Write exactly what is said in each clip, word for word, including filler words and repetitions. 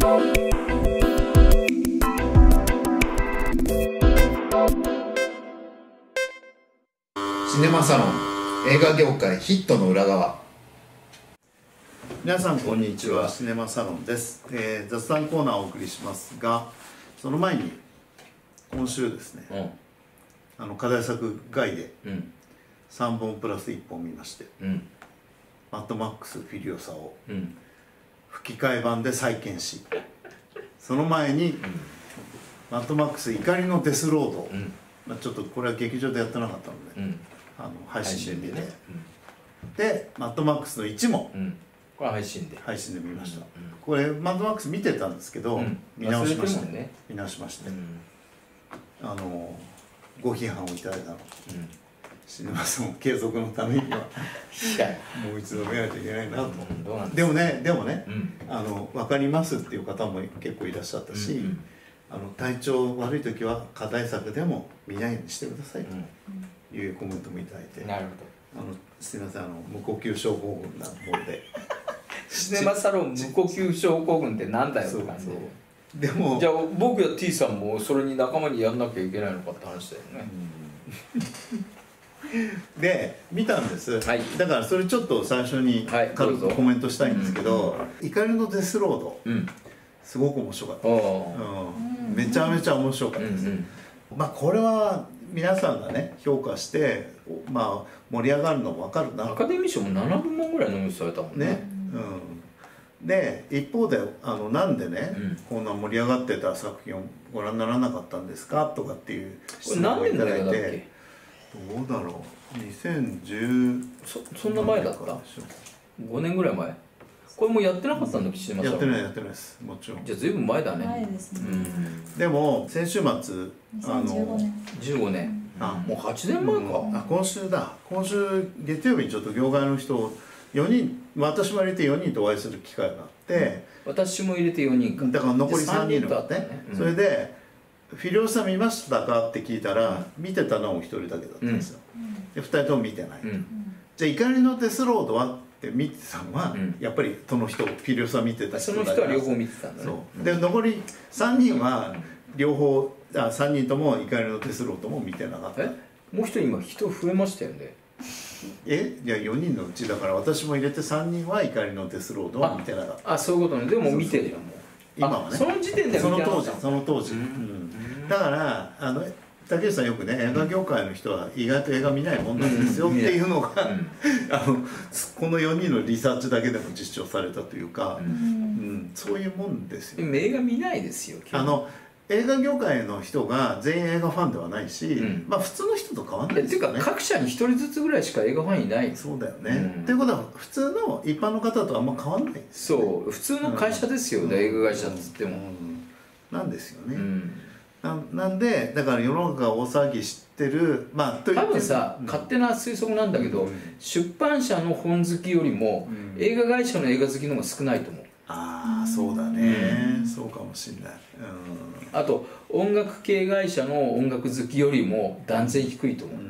シネマサロン映画業界ヒットの裏側。 皆さんこんにちは、シネマサロンです、えー、雑談コーナーをお送りしますが、その前に今週ですね、うん、あの課題作外でさんぼんプラスいっぽん見まして、うん、マッドマックスフィリオサを吹き替え版で再建し、その前に、うん、マッドマックス怒りのデスロード、うん、まあ、ちょっとこれは劇場でやってなかったので、うん、あの配信で見て、ね、うん、でマッドマックスのいちも、うん、 これ配信で配信で見ました、うん、これマッドマックス見てたんですけど、うん、見直しました、ね、見直しまして、うん、あのご批判をいただいたの、うん、シネマサロン継続のためにはもう一度見ないといけないなと、うん、どうなんですか。でもねでもね、うん、あの分かりますっていう方も結構いらっしゃったし、うんうん、あの体調悪い時は課題作でも見ないようにしてくださいというコメントもいただいて、 なるほど、 あのすみません、あの無呼吸症候群なものでシネマサロン無呼吸症候群ってなんだよって感じで。 でもじゃあ僕や T さんもそれに仲間にやんなきゃいけないのかって話だよね。 で見たんです、はい、だからそれちょっと最初に軽くコメントしたいんですけど「怒りのデスロード」うん、すごく面白かった、うん、めちゃめちゃ面白かったです、うんうん、まあこれは皆さんがね評価してまあ盛り上がるのも分かるな。 アカデミー賞もななぶんまんぐらいノミされたもんね。ね、 うん、で一方であのなんでね、うん、こんな盛り上がってた作品をご覧にならなかったんですかとかっていう質問をいただいて、どうだろうにせんじゅうそ, そんな前だった？ごねんぐらい前？これもやってなかったんだっけ、シネマサロン。 やってないやってないです、もちろん。 じゃあずいぶん前だね。 前ですね、うん、 でも先週末あのじゅうごねん、あ、もうはちねんまえか、うん、あ、 今週だ今週月曜日にちょっと業界の人よにん、私も入れてよにんとお会いする機会があって、 うん、私も入れてよにんか、 だから残りさんにんだってね、うん、それで「フィリオサ見ましたか?」って聞いたら、うん、見てたのもひとりだけだったんですよ、うん、でふたりとも見てないと、うん、じゃあ怒りのデスロードはって見てたのは、うん、やっぱりその人フィリオサ見てた人だから、その人は両方見てたんだね。 そうで残りさんにんは両方、あ、さんにんとも怒りのデスロードも見てなかった。 え、もう一人今人増えましたよね。 え、いやよにんのうちだから私も入れてさんにんは怒りのデスロードを見てなかった。 あ、そういうことね。でも見てるよもう今はね。 その時点でその当時その当時、うん、だからあの竹内さんよくね、映画業界の人は意外と映画見ないもんなんですよっていうのが、うん、あのこのよにんのリサーチだけでも実証されたというか、うんうん、そういうもんですよ。 でも映画見ないですよ。 あの映画業界の人が全員映画ファンではないし、うん、まあ普通の人と変わんないですよね。 っていうか各社にひとりずつぐらいしか映画ファンいない。 そうだよね。うん、っていうことは普通の一般の方とあんま変わんないです、 ね、そう普通の会社ですよね、うん、映画会社っつっても、うん、 なんですよね。うんな, なんでだから世の中が大騒ぎしてる、まあと多分さ、うん、勝手な推測なんだけど、うん、出版社の本好きよりも、うん、映画会社の映画好きの方が少ないと思う。 ああそうだね、うん、そうかもしれない、 うん、あと音楽系会社の音楽好きよりも断然低いと思う、うん、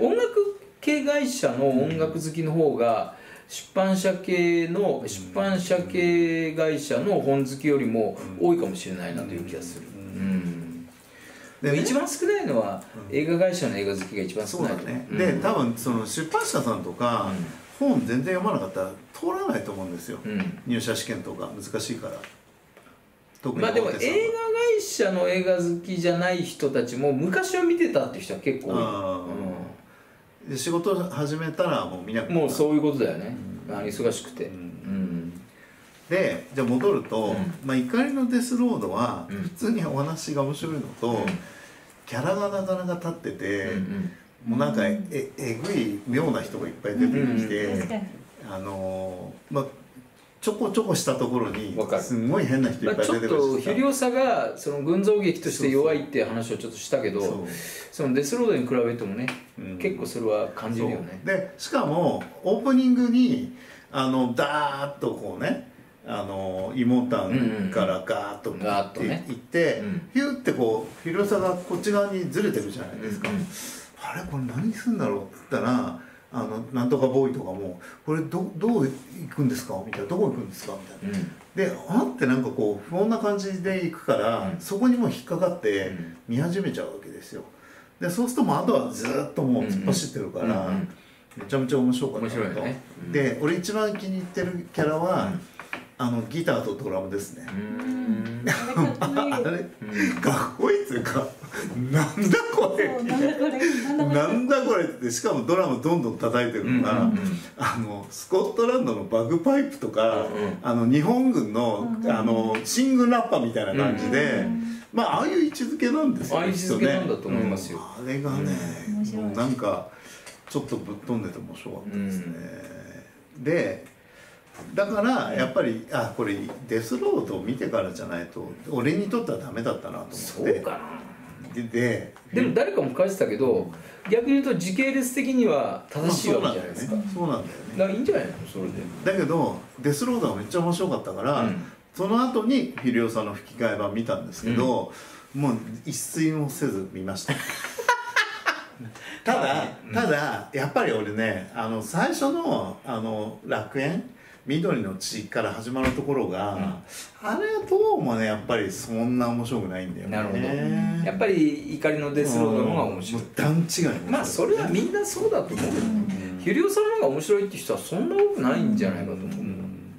音楽系会社の音楽好きの方が出版社系の出版社系会社の本好きよりも多いかもしれないなという気がする。でも一番少ないのは映画会社の映画好きが一番少ないと思う。 そうだね。で多分その出版社さんとか本全然読まなかったら通らないと思うんですよ、うん、入社試験とか難しいから。 特にまあでも映画会社の映画好きじゃない人たちも昔は見てたっていう人は結構多い、 うん、で仕事始めたらもう見なくなった。 もうそういうことだよね、うん、忙しくて、うんうん、 でじゃあ戻ると、うんまあ、怒りのデスロードは普通にお話が面白いのと、うん、キャラがなかなか立ってて、うんうんもうなんか え, え, えぐい妙な人がいっぱい出てきて、うん、あのまあちょこちょこしたところにすごい変な人いっぱい出てくる、まあ、ちょっとフィリオサがその群像劇として弱いっていう話をちょっとしたけど、 そ, そのデスロードに比べてもね、うん、結構それは感じるよね。 でしかもオープニングにあのダーッとこうねあのイモタンからガーッといってヒューってこうフィリオサがこっち側にずれてるじゃないですか、うんうん、あれこれ何するんだろうって言ったらあのなんとかボーイとかもこれ ど, どう行くんですかみたいなどこ行くんですかみたいな、うん、であってなんかこう不穏な感じで行くから、うん、そこにもう引っかかって見始めちゃうわけですよ。でそうするともうあとはずっともう突っ走ってるから、うんうん、めちゃめちゃ面白かったなと。面白いね、うん、で俺一番気に入ってるキャラは、うん、あのギターとドラムですね。うんあれ、うん、かっこいいっていうかなんだこれなんだこれってしかもドラムどんどん叩いてるのが、うんうん、あのスコットランドのバグパイプとか、うんうん、あの日本軍の、うん、あの新軍ラッパーみたいな感じで、うんうん、まあああいう位置づけなんですよね。ああいう位置づけなんだと思いますよ、うん、あれがね、うん、もうなんかちょっとぶっ飛んでて面白かったですね、うん、でだからやっぱりあこれデスロードを見てからじゃないと俺にとってはダメだったなと思って。そうかな。で, で, でも誰かも書いてたけど逆に言うと時系列的には正しいわけじゃないですか。そうなんだよね。だからいいんじゃないのそれで。だけどデスロードはめっちゃ面白かったから、うん、その後にフィリオさんの吹き替え版見たんですけど、うん、もう一睡もせず見ましたただただやっぱり俺ねあの最初のあの楽園緑の血から始まるところが、うん、あれはどうもねやっぱりそんな面白くないんだよね。なるほど。やっぱり怒りのデスロードの方が面白い。段違い。まあそれはみんなそうだと思うけど、ヒュリオさんの方が面白いって人はそんな多くないんじゃないかと思う。うん、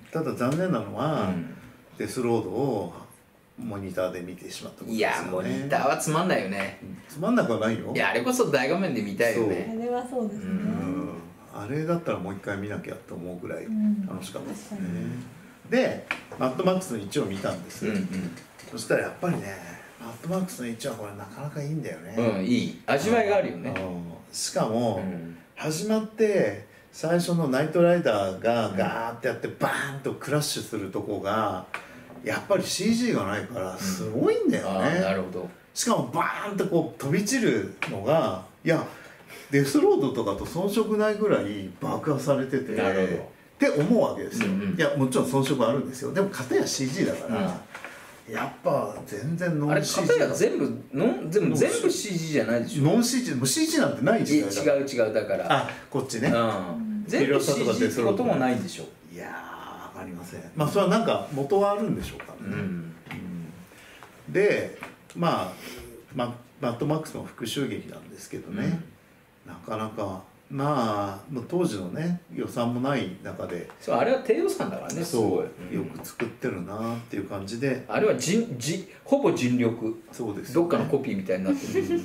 ただ残念なのは、うん、デスロードをモニターで見てしまったことですよね。いやモニターはつまんないよね。つまんなくはないよ。いやあれこそ大画面で見たいよね。あれはそうですね。うんあれだったらもう一回見なきゃと思うぐらい楽しかったですね、うん、でマッドマックスのいちを見たんです、うんうん、そしたらやっぱりねマッドマックスのいちはこれなかなかいいんだよね、うん、いい味わいがあるよね、うん、しかも、うん、始まって最初のナイトライダーがガーってやってバーンとクラッシュするとこがやっぱり シージー がないからすごいんだよね、うん、なるほど。しかもバーンとこう飛び散るのがいやデスロードとかと遜色ないぐらい爆破されててって思うわけですよ、うんうん、いやもちろん遜色あるんですよ。でも片や シージー だから、うん、やっぱ全然ノン シージー。あれ片や全部ノン全部全部 シージー じゃないでしょ。ノン シージー もう シージー なんてない時代だ。違う違うだからあこっちね、うん、全部 シージー ってこともないでしょ。いやー分かりません。まあそれはなんか元はあるんでしょうかね、うんうん、でまあマッドマックスの復讐劇なんですけどね、うんなかなかまあ当時のね予算もない中でそうあれは低予算だからね。そう、うん、よく作ってるなっていう感じであれはじじほぼ尽力そうです、ね、どっかのコピーみたいになってる、うん、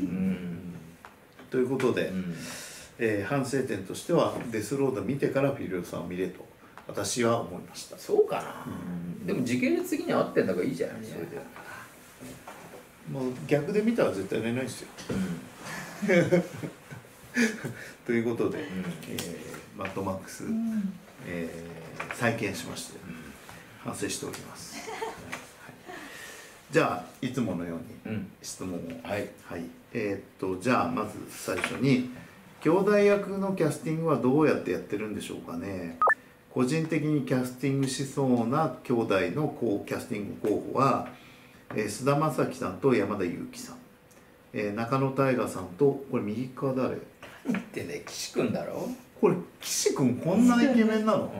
ということで、うんえー、反省点としてはデスロード見てからフィリオさんを見れと私は思いました。そうかな、うん、でも時系列的には合ってんだからいいじゃないそれでもう逆で見たら絶対寝ないですよ、うんということで、うんえー、マッドマックス、うんえー、再建しまして、うん、反省しております、はい、じゃあいつものように質問を、うんはいはい、えー、っとじゃあまず最初に兄弟役のキャスティングはどうやってやってるんでしょうかね。個人的にキャスティングしそうな兄弟のこうキャスティング候補は、えー、菅田将暉さんと山田裕貴さん、えー、中野大河さんとこれ右側誰言ってね岸君だろ。これ岸君こんなイケメンなの、うん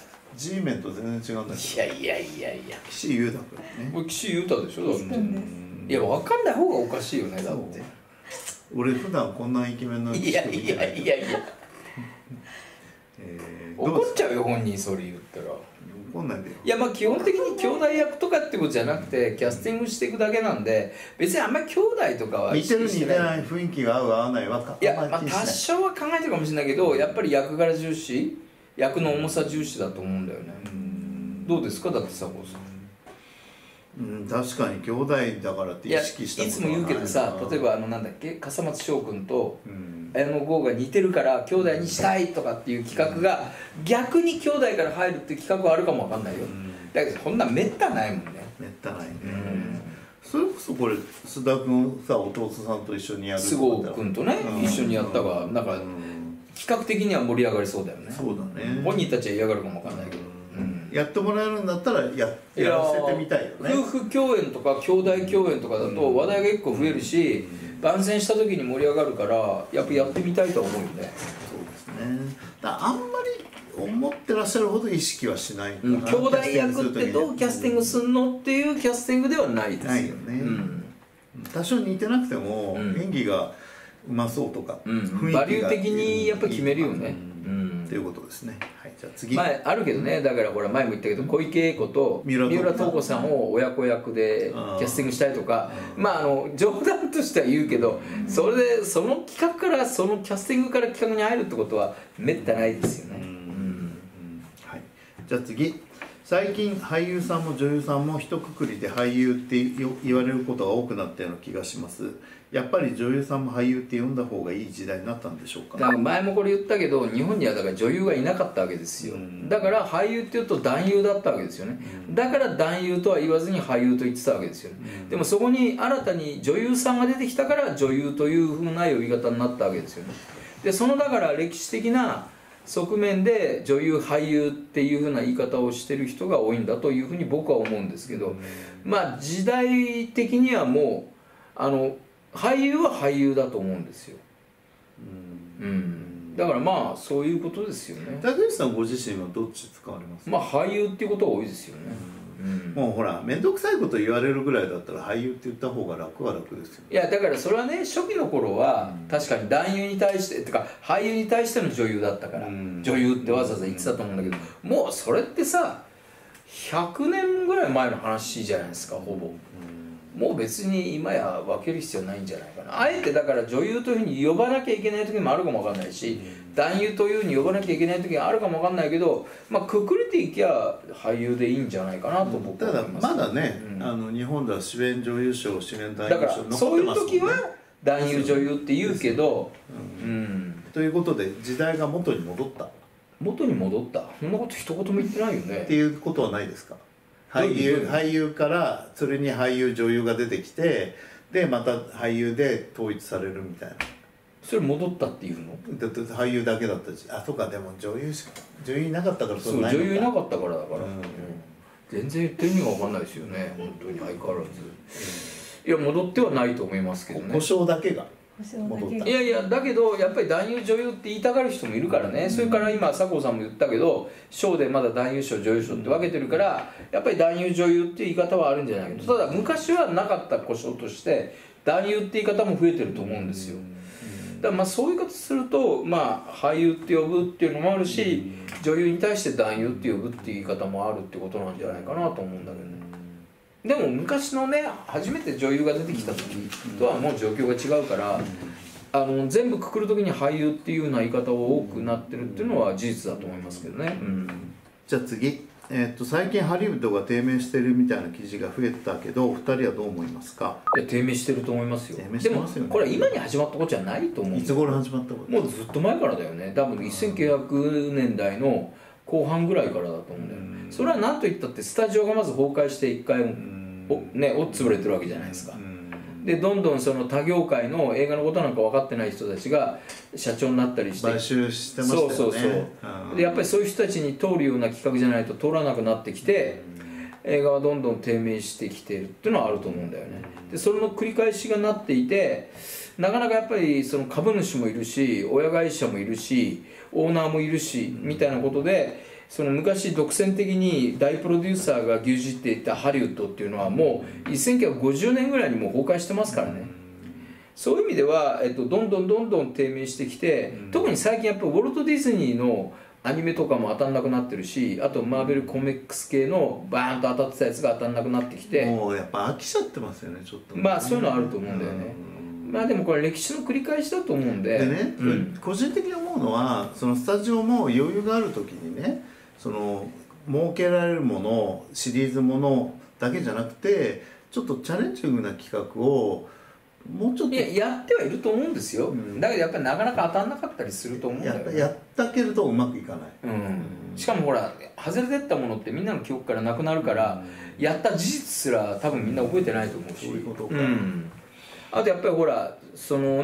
、G メンと全然違うんだけど。いやいやいやいや岸優太君ね。これ岸優太でしょだって。いや分かんない方がおかしいよねだって。俺普段こんなイケメンの岸君見てないけど。いやいやいやいやえー、怒っちゃうよ本人それ言ったら。怒んないでよ。いやまあ基本的に兄弟役とかってことじゃなくてキャスティングしていくだけなんで別にあんまり兄弟とかは似てる似てない雰囲気が合う合わないはかいやまあ多少は考えてるかもしれないけどやっぱり役柄重視役の重さ重視だと思うんだよね。うんどうですかだって佐藤さん。うん確かに兄弟だからって意識したことはないな。いつも言うけどさ例えばあのなんだっけ笠松翔君と、うん綾野剛が似てるから兄弟にしたいとかっていう企画が逆に兄弟から入るっていう企画はあるかもわかんないよ、うん、だけどこんなめったないもんね。めったないね、うん、それこそこれ須田君さ弟さんと一緒にやる菅生君とね、うん、一緒にやったがなんか、うん、企画的には盛り上がりそうだよね。そうだね本人たちは嫌がるかもわかんないけど、うん、やってもらえるんだったら や, やらせてみたいよね。夫婦共演とか兄弟共演とかだと話題が結構増えるし、うん番宣した時に盛り上がるからやっぱやってみたいと思うよね。そうですね。だからあんまり思ってらっしゃるほど意識はしないかな、 うん、兄弟役ってどうキャスティングすんのっていうキャスティングではないですよ。 ないよね、うん、多少似てなくても、うん、演技がうまそうとか、 うん、雰囲気がバリュー的にやっぱ決めるよね、うん、 っていうことですね。はい、じゃあ次、 まあ、あるけどね、だからほら前も言ったけど小池栄子と三浦透子さんを親子役でキャスティングしたりとか、まああの冗談としては言うけど、それでその企画からそのキャスティングから企画に入るってことはめったないですよね。 はい、じゃあ次、最近俳優さんも女優さんも一括りで俳優って言われることが多くなったような気がします。やっぱり女優さんも俳優って呼んだ方がいい時代になったんでしょうか。 だから前もこれ言ったけど、日本にはだから女優がいなかったわけですよ。だから俳優っていうと男優だったわけですよね。だから男優とは言わずに俳優と言ってたわけですよね。でもそこに新たに女優さんが出てきたから女優というふうな呼び方になったわけですよね。でそのだから歴史的な側面で女優俳優っていうふうな言い方をしてる人が多いんだというふうに僕は思うんですけど、まあ時代的にはもうあの俳優は俳優だと思うんですよ。うん、うん、だからまあそういうことですよね。 竹内さんご自身はどっち使われますか？ まあ俳優っていうことが多いですよね。 うん、もうほら面倒くさいこと言われるぐらいだったら俳優って言った方が楽は楽ですよ。 いやだからそれはね、初期の頃は確かに男優に対してってか俳優に対しての女優だったから、うん、女優ってわざわざ言ってたと思うんだけど、もうそれってさひゃくねんぐらい前の話じゃないですか、ほぼ。もう別に今や分ける必要ないんじゃないかな。あえてだから女優というふうに呼ばなきゃいけない時もあるかもわかんないし、男優というふうに呼ばなきゃいけない時があるかもわかんないけど、まあくくれていけば俳優でいいんじゃないかなと僕は思います。 ただまだね、うん、あの日本では主演女優賞、主演男優賞残ってますもんね。 だからそういう時は男優女優って言うけど、 うんうん、ということで時代が元に戻った。 元に戻った、そんなこと一言も言ってないよね。 っていうことはないですか？俳優、俳優からそれに俳優女優が出てきて、でまた俳優で統一されるみたいな。 それ戻ったっていうの？ だって俳優だけだったし、あとかでも女優しか女優いなかったからそう、女優いなかったからだから、うん、全然言ってる意味が分かんないですよね、本当に相変わらず、うん、いや戻ってはないと思いますけどね。 故障だけが戻った。いやいやだけどやっぱり男優女優って言いたがる人もいるからね、うん、それから今佐藤さんも言ったけど賞でまだ男優賞女優賞って分けてるから、やっぱり男優女優っていう言い方はあるんじゃないけど、ただ昔はなかった故障として男優って言い方も増えてると思うんですよ。だからまあそういう言い方すると、まあ俳優って呼ぶっていうのもあるし、女優に対して男優って呼ぶっていう言い方もあるってことなんじゃないかなと思うんだけどね。でも昔のね、初めて女優が出てきた時とはもう状況が違うから、あの全部くくる時に俳優っていうような言い方を多くなってるっていうのは事実だと思いますけどね。うん、 じゃあ次、えー、っと最近ハリウッドが低迷してるみたいな記事が増えたけど、お二人はどう思いますか？ いや低迷してると思いますよ。 低迷してますよね。 でもこれは今に始まったことじゃないと思う。 いつ頃始まったこと？ もうずっと前からだよね。多分せんきゅうひゃくねんだいの後半ぐらいからだと思うんだよ。それは何と言ったってスタジオがまず崩壊して一回おねお潰れてるわけじゃないですか。でどんどんその他業界の映画のことなんか分かってない人たちが社長になったりして買収してましたよね。 そうそうそう。でやっぱりそういう人たちに通るような企画じゃないと通らなくなってきて、映画はどんどん低迷してきてるっていうのはあると思うんだよね。でそれの繰り返しがなっていて、なかなかやっぱりその株主もいるし親会社もいるしオーナーもいるしみたいなことで、その昔独占的に大プロデューサーが牛耳っていたハリウッドっていうのはもうせんきゅうひゃくごじゅうねんぐらいにもう崩壊してますからね。そういう意味では、えっと、どんどんどんどん低迷してきて、特に最近やっぱウォルト・ディズニーのアニメとかも当たんなくなってるし、あとマーベルコミックス系のバーンと当たってたやつが当たんなくなってきて、 もうやっぱ飽きちゃってますよねちょっとね。 まあそういうのはあると思うんだよね。まあでもこれ歴史の繰り返しだと思うんで。 でね、うん、個人的に思うのはそのスタジオも余裕がある時にね、その設けられるものシリーズものだけじゃなくてちょっとチャレンジングな企画をもうちょっといややってはいると思うんですよ、うん、だけどやっぱりなかなか当たんなかったりすると思うんだよね。 やったけれどうまくいかない、 うんうん、しかもほら外れてったものってみんなの記憶からなくなるから、うん、やった事実すら多分みんな覚えてないと思うし、 そういうことか、 うん、あとやっぱりほらそのね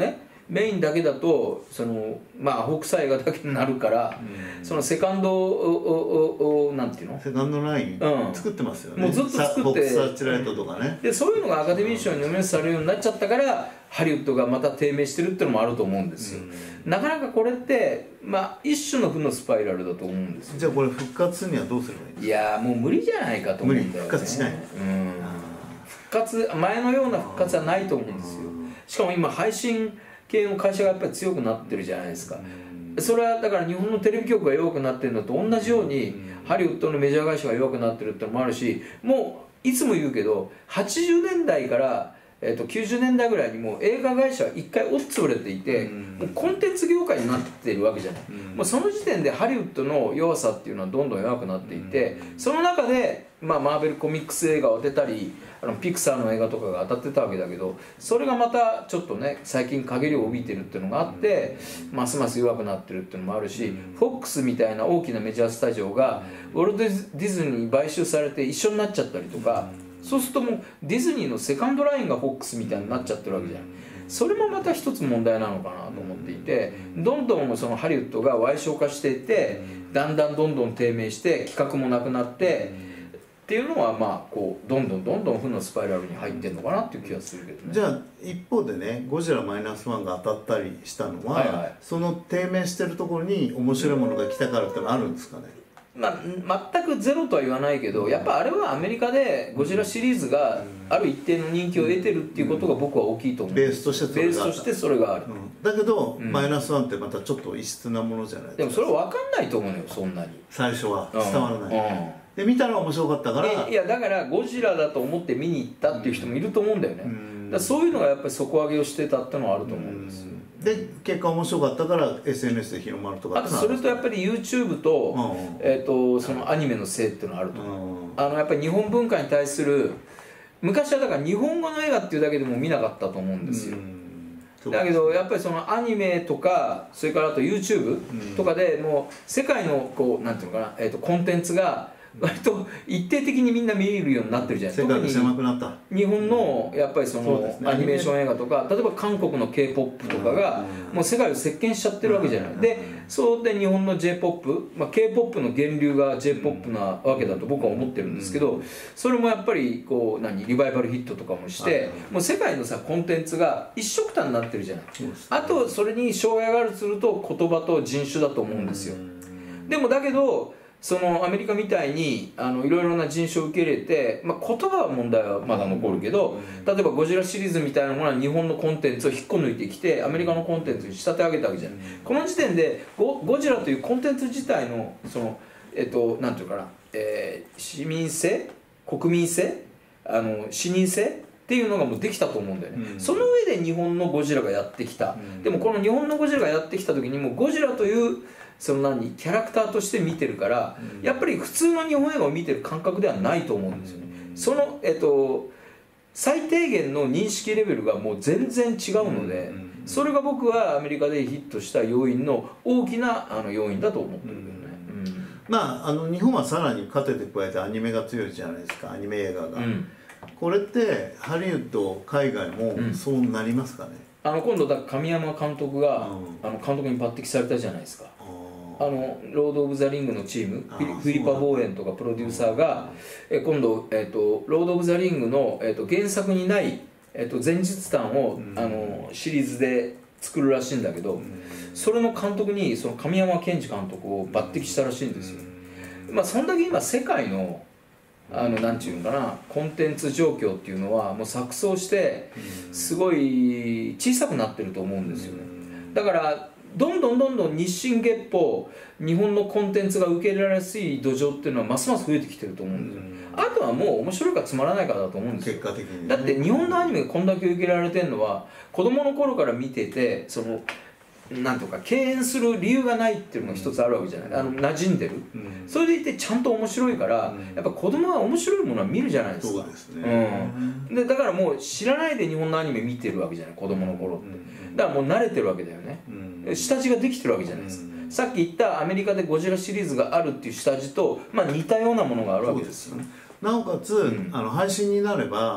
メインだけだとそのまあアホ臭い映画だけになるから、うん、そのセカンドをなんていうのセカンドライン、うん、作ってますよね。 もうずっと作ってボックスサーチライトとかね、 でそういうのがアカデミー賞にノミネートされるようになっちゃったからハリウッドがまた低迷してるっていうのもあると思うんですよ、うん、なかなかこれってまあ一種の負のスパイラルだと思うんですよ。 じゃあこれ復活するにはどうすればいいんですか？ いやもう無理じゃないかと思うんだよね。 復活しない、うん、 復活前のような復活はないと思うんですよ。しかも今配信系の会社がやっぱり強くなってるじゃないですか。それはだから日本のテレビ局が弱くなってるのと同じようにハリウッドのメジャー会社が弱くなってるってのもあるし、もういつも言うけどはちじゅうねんだいからえー、ときゅうじゅうねんだいぐらいにもう映画会社は一回落ち潰れていて、もうコンテンツ業界になってるわけじゃない、もうその時点でハリウッドの弱さっていうのはどんどん弱くなっていて、その中で、まあ、マーベルコミックス映画を当てたりあのピクサーの映画とかが当たってたわけだけど、それがまたちょっとね最近陰りを帯びてるっていうのがあってますます弱くなってるっていうのもあるし、フォックスみたいな大きなメジャースタジオがウォルト・ディズニーに買収されて一緒になっちゃったりとか、そうするともうディズニーのセカンドラインがフォックスみたいになっちゃってるわけじゃん。それもまた一つ問題なのかなと思っていて、どんどんそのハリウッドが矮小化していて、だんだんどんどん低迷して企画もなくなってっていうのはまあこうどんどんどんどん負のスパイラルに入ってるのかなっていう気がするけどね。 じゃあ一方でねゴジラマイナスワンが当たったりしたのは、はいはい、その低迷してるところに面白いものが来たからってのはあるんですかね。 まあ、全くゼロとは言わないけど、やっぱあれはアメリカでゴジラシリーズがある一定の人気を得てるっていうことが僕は大きいと思う。 ベースとしてそれがある。 ベースとしてそれがある、うん、 だけど、うん、マイナスワンってまたちょっと異質なものじゃないですか。 でもそれは分かんないと思うのよ、そんなに最初は伝わらない、うんうん、 で見たら面白かったから。 いやだからゴジラだと思って見に行ったっていう人もいると思うんだよね、うん、だからそういうのがやっぱり底上げをしてたってのはあると思うんですよ、うん、 で結果面白かったから エスエヌエス で広まるとか。 あとそれとやっぱり YouTube と、うん、えー、とそのアニメのせいっていうのはあると思う、うん、あのやっぱり日本文化に対する昔はだから日本語の映画っていうだけでも見なかったと思うんですよ、うん、だけどやっぱりそのアニメとかそれからあと YouTube とかでもう世界のこうなんていうのかな、えー、とコンテンツが割と一定的にみんな見れるようになってるじゃないですか。 世界が狭くなった。 日本のやっぱりそのアニメーション映画とか、例えば韓国の K-ポップ とかがもう世界を席巻しちゃってるわけじゃない。でそうで日本の J-ポップ、まあ、K-ポップ の源流が J-ポップ なわけだと僕は思ってるんですけど、それもやっぱりこう何リバイバルヒットとかもしてもう世界のさコンテンツが一緒くたになってるじゃない。あとそれに障害があるとすると言葉と人種だと思うんですよ。でもだけどそのアメリカみたいにあのいろいろな人種を受け入れて、まあ、言葉は問題はまだ残るけど、例えばゴジラシリーズみたいなものは日本のコンテンツを引っこ抜いてきてアメリカのコンテンツに仕立て上げたわけじゃない。この時点で ゴ, ゴジラというコンテンツ自体のそのえっとなんていうかな、えー、市民性国民性あの視認性っていうのがもうできたと思うんだよね、うん、その上で日本のゴジラがやってきた、うん、でもこの日本のゴジラがやってきた時にもうゴジラというその何キャラクターとして見てるから、うん、やっぱり普通の日本映画を見てる感覚ではないと思うんですよね、うん、その、えっと、最低限の認識レベルがもう全然違うので、うん、それが僕はアメリカでヒットした要因の大きなあの要因だと思ってるけどね、うんうん、 まああの日本はさらに糧で加えてアニメが強いじゃないですか、アニメ映画が、うん、これってハリウッド海外もそうなりますかね、 あの今度だ神山監督が、うん、あの監督に抜擢されたじゃないですか。あのロード・オブ・ザ・リングのチームフィリパ・ボーエンとかプロデューサーがえ今度、えーと、ロード・オブ・ザ・リングの、えーと、原作にない、えーと、前日談を、うん、あのシリーズで作るらしいんだけど、うん、それの監督にその神山健二監督を抜擢したらしいんですよ、うん、まあそんだけ今世界のあのなんていうのかなコンテンツ状況っていうのはもう錯綜してすごい小さくなってると思うんですよね。だからどんどんどんどん日進月歩日本のコンテンツが受け入れられやすい土壌っていうのはますます増えてきてると思うんですよ。あとはもう面白いかつまらないかだと思うんですよ。 結果的に、ね、 だって日本のアニメがこんだけ受け入れられてるのは子供の頃から見ててそのなんとか敬遠する理由がないっていうのが一つあるわけじゃない、あの馴染んでる、うん、それでいてちゃんと面白いから、うん、やっぱ子供は面白いものは見るじゃないですか。 そうですね、 うん、でだからもう知らないで日本のアニメ見てるわけじゃない子供の頃って、うん、だからもう慣れてるわけだよね、うん、下地ができてるわけじゃないですか、うん、さっき言ったアメリカでゴジラシリーズがあるっていう下地と、まあ、似たようなものがあるわけですよね。 なおかつ、うん、あの配信になれば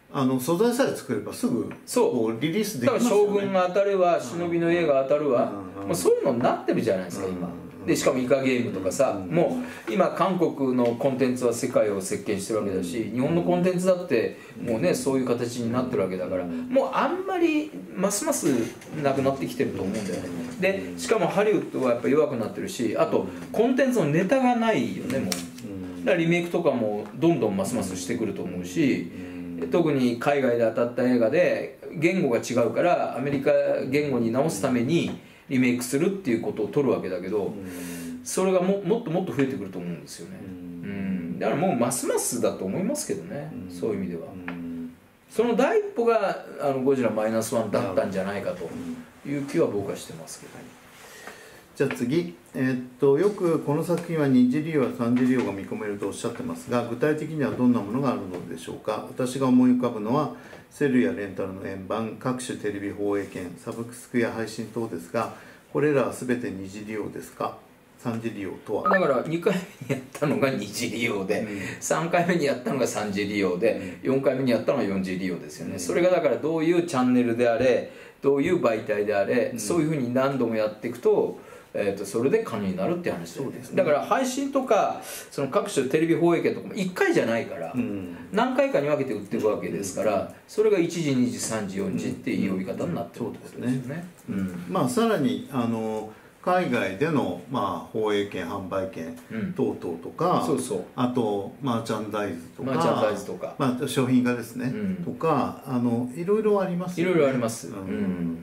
あの素材さえ作ればすぐそうこうリリースできだからますよね。 将軍が当たるわ忍びの家が当たるわ、 うんもうそういうのになってるじゃないですか今。でしかもイカゲームとかさ、もう今韓国のコンテンツは世界を席巻してるわけだし、日本のコンテンツだってもうねそういう形になってるわけだから、もうあんまりますますなくなってきてると思うんだよね。でしかもハリウッドはやっぱ弱くなってるし、あとコンテンツのネタがないよねもう。だからリメイクとかもどんどんますますしてくると思うし、特に海外で当たった映画で言語が違うからアメリカ言語に直すためにリメイクするっていうことを取るわけだけど、それが も, もっともっと増えてくると思うんですよね。うん、だからもうますますだと思いますけどね、そういう意味では。その第一歩があのゴジラマイナスワンだったんじゃないかという気は僕はしてますけど。 じゃあ次、えー、っとよくこの作品はに次利用やさん次利用が見込めるとおっしゃってますが、具体的にはどんなものがあるのでしょうか。私が思い浮かぶのはセルやレンタルの円盤、各種テレビ放映権、サブスクや配信等ですが、これらは全てに次利用ですか、さん次利用とは。 だからにかいめにやったのがに次利用で、うん、さんかいめにやったのがさん次利用で、うん、よんかいめにやったのがよん次利用ですよね、うん、それがだからどういうチャンネルであれどういう媒体であれ、うん、そういうふうに何度もやっていくと、えー、とそれで可能になるっていう話です、ね、だから配信とかその各種テレビ放映権とかもいっかいじゃないから、うん、何回かに分けて売っていくわけですから、それがいち次に次さん次よん次っていう呼び方になってるってことですよね。 まあさらにあの海外での、まあ、放映権販売権等々とか、 うん、そうそう、 あとマーチャンダイズとか、 マーチャンダイズとか、 まあ、商品化ですね、うん、とかあのいろいろありますよね。 いろいろあります、うん、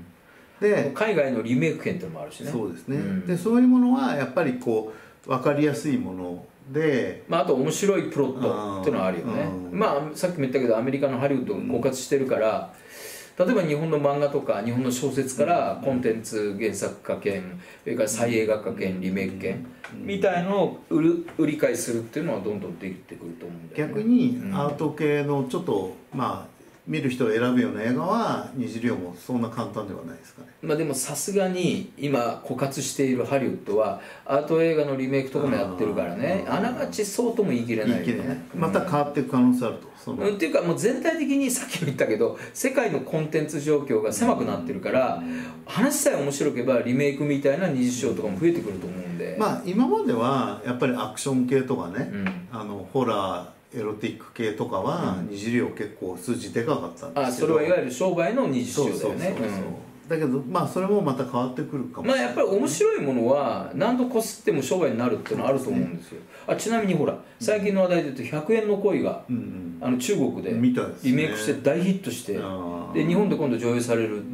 で海外のリメイク権っていうのもあるしね。 そうですね、うん、でそういうものはやっぱりこう分かりやすいもので、 まあ、あと面白いプロットっていうのはあるよね。まあさっきも言ったけどアメリカのハリウッドが枯渇してるから、例えば日本の漫画とか日本の小説からコンテンツ原作化権、それから再映画化権、リメイク権みたいのを売る売り買いするっていうのはどんどんできてくると思うんだよね。 逆にアート系のちょっとまあ見る人を選ぶような映画は二次利用もそんな簡単ではないですかね。 まあでもさすがに今枯渇しているハリウッドはアート映画のリメイクとかもやってるからね、あながちそうとも言い切れないよね。 また変わっていく可能性あると。 うん、っていうかもう全体的にさっきも言ったけど世界のコンテンツ状況が狭くなってるから、話さえ面白ければリメイクみたいな二次使用とかも増えてくると思うんで、 まあ今まではやっぱりアクション系とかね、うん、あのホラーエロティック系とかは二次利用結構数字でかかったんですけど、 あそれはいわゆる商売の二次使用だよね。 だけどまあそれもまた変わってくるかもしれない。 まあやっぱり面白いものは何度こすっても商売になるっていうのはあると思うんですよ。あちなみにほら最近の話題で言うとひゃくえんの恋が、うんうん、あの中国でリメイクして大ヒットして、で日本で今度上映される、うん、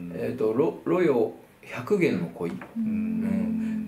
えーと、ロロヨ百元の恋、うんうん、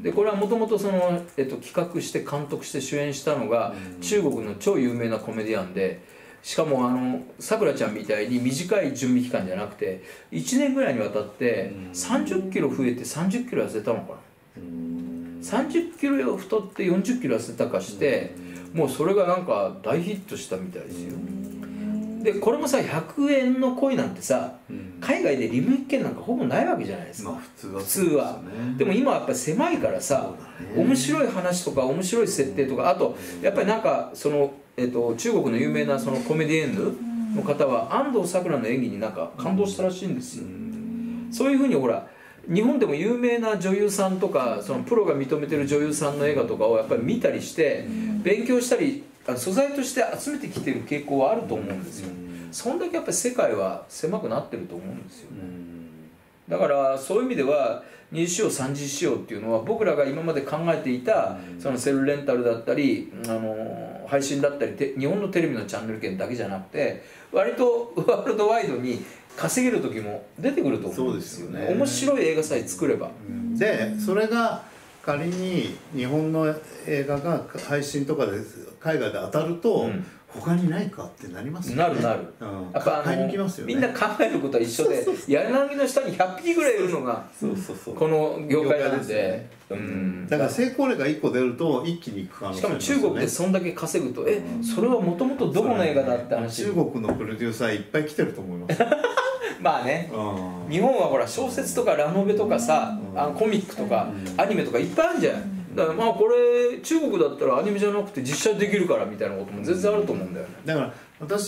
でこれはもともとその、えーと、企画して監督して主演したのが、うん、中国の超有名なコメディアンで。しかもあのさくらちゃんみたいに短い準備期間じゃなくていちねんぐらいにわたってさんじゅっキロ増えてさんじゅっキロ痩せたのかな、さんじゅっキロ太ってよんじゅっキロ痩せたかしてもうそれがなんか大ヒットしたみたいですよ。でこれもさひゃくえんの恋なんてさ海外でリメイク権なんかほぼないわけじゃないですか、まあ、普通は、普通は。でも今はやっぱり狭いからさ、面白い話とか面白い設定とか、あとやっぱりなんかそのえっと、中国の有名なそのコメディエンヌの方は安藤サクラの演技になんか感動したらしいんですよ。そういうふうにほら日本でも有名な女優さんとかそのプロが認めてる女優さんの映画とかをやっぱり見たりして勉強したり素材として集めてきてる傾向はあると思うんですよ。そんだけやっぱり世界は狭くなってると思うんですよね。だからそういう意味では二次使用三次使用っていうのは僕らが今まで考えていたそのセルレンタルだったりあの配信だったり日本のテレビのチャンネル権だけじゃなくて割とワールドワイドに稼げる時も出てくると思うんですよね。面白い映画さえ作れば。 でそれが仮に日本の映画が配信とかで海外で当たると、うん他にないかってなりますよね。 なるなる、うん、やっぱあの、ね、みんな考えることは一緒で柳の下にひゃっぴきぐらいいるのがこの業界なんで、うん、 だから成功例がいっこ出ると一気にいく可能性ありますよね。 しかも中国でそんだけ稼ぐと、うん、えそれはもともとどこの映画だって話、 中国のプロデューサーいっぱい来てると思いますまあね、うん、日本はほら小説とかラノベとかさ、うん、あのコミックとか、うん、アニメとかいっぱいあるじゃん。だからまあこれ中国だったらアニメじゃなくて実写できるからみたいなことも全然あると思うんだよね。 だから私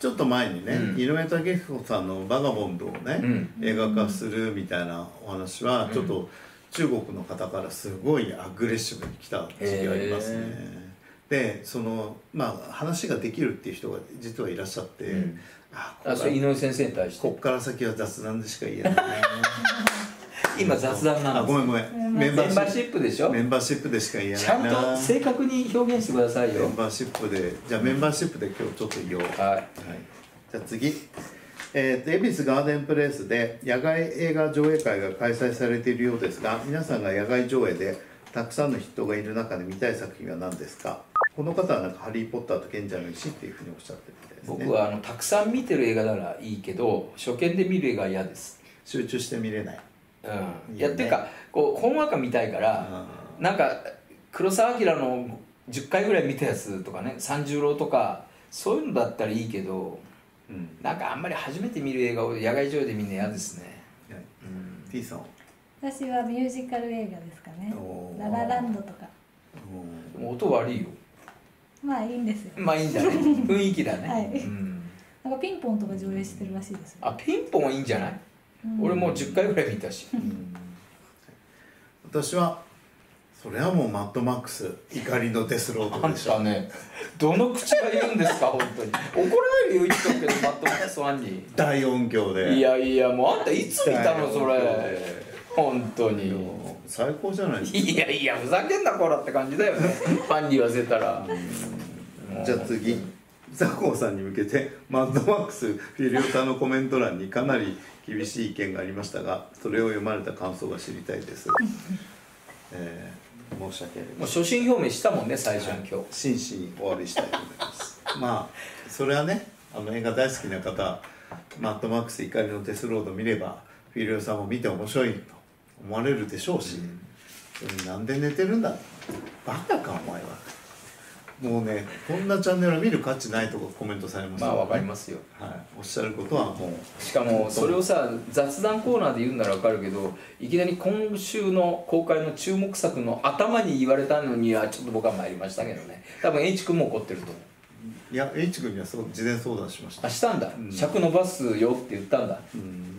ちょっと前にね、 うん井上武彦さんの「バガボンド」をね、 うん映画化するみたいなお話はちょっと中国の方からすごいアグレッシブに来た時期がありますね。でそのまあ話ができるっていう人が実はいらっしゃって、 うん、 ああそれ井上先生に対してこっから先は雑談でしか言えない今雑談なんです。 あごめんごめんメンバーシップでしょ。 メンバーシップでしか言えないな。 ちゃんと正確に表現してくださいよ。 メンバーシップでじゃあメンバーシップで今日ちょっと言おう。 はい、 はい、じゃあ次、えーと、恵比寿ガーデンプレイスで野外映画上映会が開催されているようですが、皆さんが野外上映でたくさんの人がいる中で見たい作品は何ですか？この方はなんか「ハリー・ポッターと賢者の石」っていうふうにおっしゃってるみたいですね。 僕はあのたくさん見てる映画ならいいけど初見で見る映画は嫌です。 集中して見れない。 うん、 いいねいやっていうかこうほんわか見たいからなんか黒澤明のじゅっかいぐらい見たやつとかね三十郎とかそういうのだったらいいけど、うん、なんかあんまり初めて見る映画を野外上映で見るの嫌ですね。 はい、うん、T さん私はミュージカル映画ですかね。ララランドとか。 音悪いよ。 まあいいんですよ。 まあいいんだね。雰囲気だね。 はい、 うん、 なんかピンポンとか上映してるらしいですよ。 あ、ピンポンはいいんじゃない？うん、俺もうじゅっかいぐらい見たし。うん、 私はそれはもうマッドマックス怒りのデスロードでしょ。 あんたね、どの口が言うんですか本当に。怒らないでよ言っとくけどマッドマックスワンに。 大音響で。 いやいやもうあんたいつ見たのそれ。本当に。 最高じゃないですか。 いやいやふざけんなこらって感じだよね。ファンに言わせたら。 じゃあ次。ザコウさんに向けてマッドマックスフィリオタのコメント欄にかなり厳しい意見がありましたが、それを読まれた感想が知りたいです。えー、申し訳ありません。 もう初心表明したもんね最初に今日。 真摯にお詫びしたいと思います。まあそれはね、あの映画大好きな方、マッドマックス怒りのデスロード見ればフィリオさんも見て面白いと思われるでしょうし、うん、それなんで寝てるんだ、バカかお前は。もうね、こんなチャンネル見る価値ないとかコメントされます、 ね、まあわかりますよ、 はい、おっしゃることはもうしかもそれをさ雑談コーナーで言うんならわかるけどいきなり今週の公開の注目作の頭に言われたのにはちょっと僕は参りましたけどね。多分 H 君も怒ってると思う。 いや H 君にはそう事前相談しました。 あしたんだ、うん、尺伸ばすよって言ったんだ、 うん、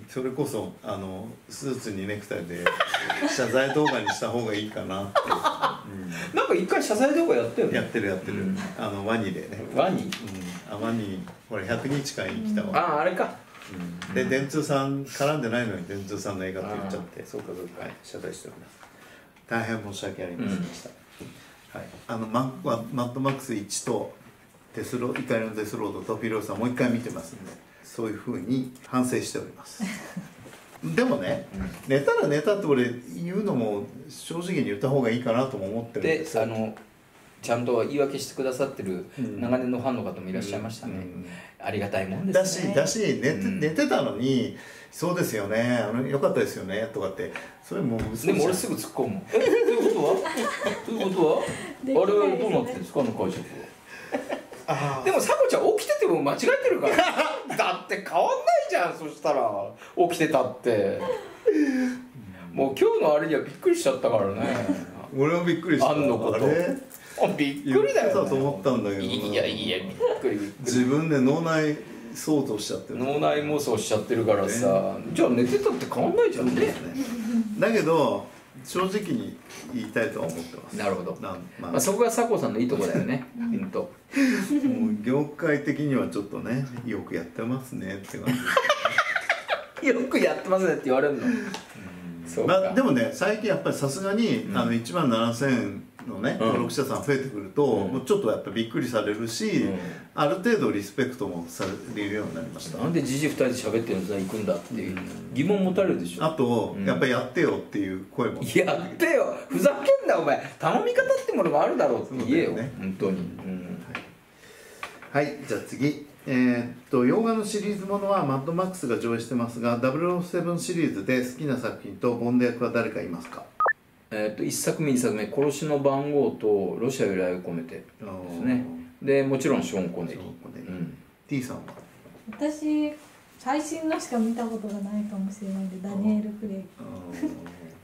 それこそあのスーツにネクタイで謝罪動画にした方がいいかなって、うん、 なんか一回謝罪動画やってるの？ やってるやってる、うん、あのワニでね。 ワニ？うん、 あワニこれひゃくにちかんに来たわ、 うん、あああれか、 うん、で電通さん絡んでないのに電通さんの映画って言っちゃって、 そうかそうか、 はい、謝罪しております。大変申し訳ありませんでした、うん、はい、あのママッドマックスいちとデスロ怒りのデスロードとフィローさんもう一回見てますんで、そういうふうに反省しておりますでもね、うん、寝たら寝たって俺言うのも正直に言った方がいいかなとも思ってるんですで、あのちゃんと言い訳してくださってる長年のファンの方もいらっしゃいましたね、うんうん、ありがたいもんですね。 だしだし寝て、うん、寝てたのにそうですよね、あのよかったですよねとかってそれもう嘘でも俺すぐ突っ込むえ、ということはということはあれはどうなってるんですかあの解釈はでもさこちゃん起きてても間違えてるからだって変わんないじゃん。そしたら起きてたってもう今日のあれにはびっくりしちゃったからね俺はびっくりした。 あんのことあびっくりだよ、ね、 言ってたと思ったんだけどいやいやびっくりびっくり自分で脳内想像しちゃってる脳内妄想しちゃってるからさ、ね、じゃあ寝てたって変わんないじゃんね。 だけど正直に言いたいとは思ってます。 なるほど、 まあまあ、そこが佐藤さんのいいとこだよねうんともう業界的にはちょっとねよくやってますねって感じよくやってますねって言われるの、うん、そうか、 まあ、でもね最近やっぱりさすがに、うん、あのいちまんななせんのね、うん、登録者さん増えてくると、うん、もうちょっとやっぱびっくりされるし、うん、ある程度リスペクトもされるようになりました。 なんでじじふたりで喋ってるのさ行くんだっていう疑問持たれるでしょ。 あと、うん、やっぱりやってよっていう声もやってよふざけんなお前頼み方ってものがあるだろうって言えよ、ね、本当に、うんはい、はい、じゃあ次えー、っと洋画のシリーズものはマッドマックスが上映してますがダブルオーセブンシリーズで好きな作品とボンド役は誰かいますか？ えー、といっさくめにさくめ「殺しの番号」と「ロシアより愛を込めて」ですね。でもちろんショーン・コネリー、うん、 T さんは？ 私最新のしか見たことがないかもしれないんでダニエル・クレイグ。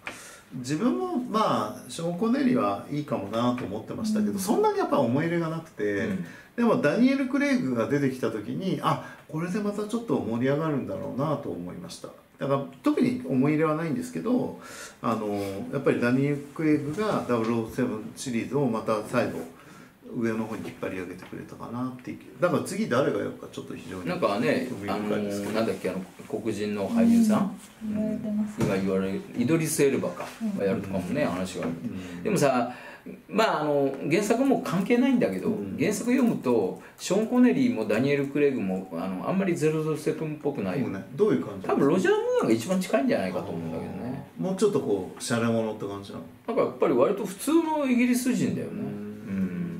自分もまあショーン・コネリーはいいかもなと思ってましたけど、うん、そんなにやっぱ思い入れがなくて、うん、でもダニエル・クレイグが出てきた時にあこれでまたちょっと盛り上がるんだろうなと思いました。だから特に思い入れはないんですけど、あのやっぱりダニエル・クレイグがダブルオーセブンシリーズをまた再度上の方に引っ張り上げてくれたかなっていう。だから次誰がやるかちょっと非常になんかね、あのー、なんだっけあの黒人の俳優さん、 うん、言われてます、 今言われるイドリス・エルバかがやるとかもね、うん、話がある、うん、でもさまああの原作も関係ないんだけど、うん、原作読むとショーン・コネリーもダニエル・クレイグもあのあんまりゼロゼロセブンっぽくないよね。 どういう感じ？ 多分ロジャー・ムーアが一番近いんじゃないかと思うんだけどね。 もうちょっとこうシャレ者って感じなの？ なんかやっぱり割と普通のイギリス人だよね。うん、うん、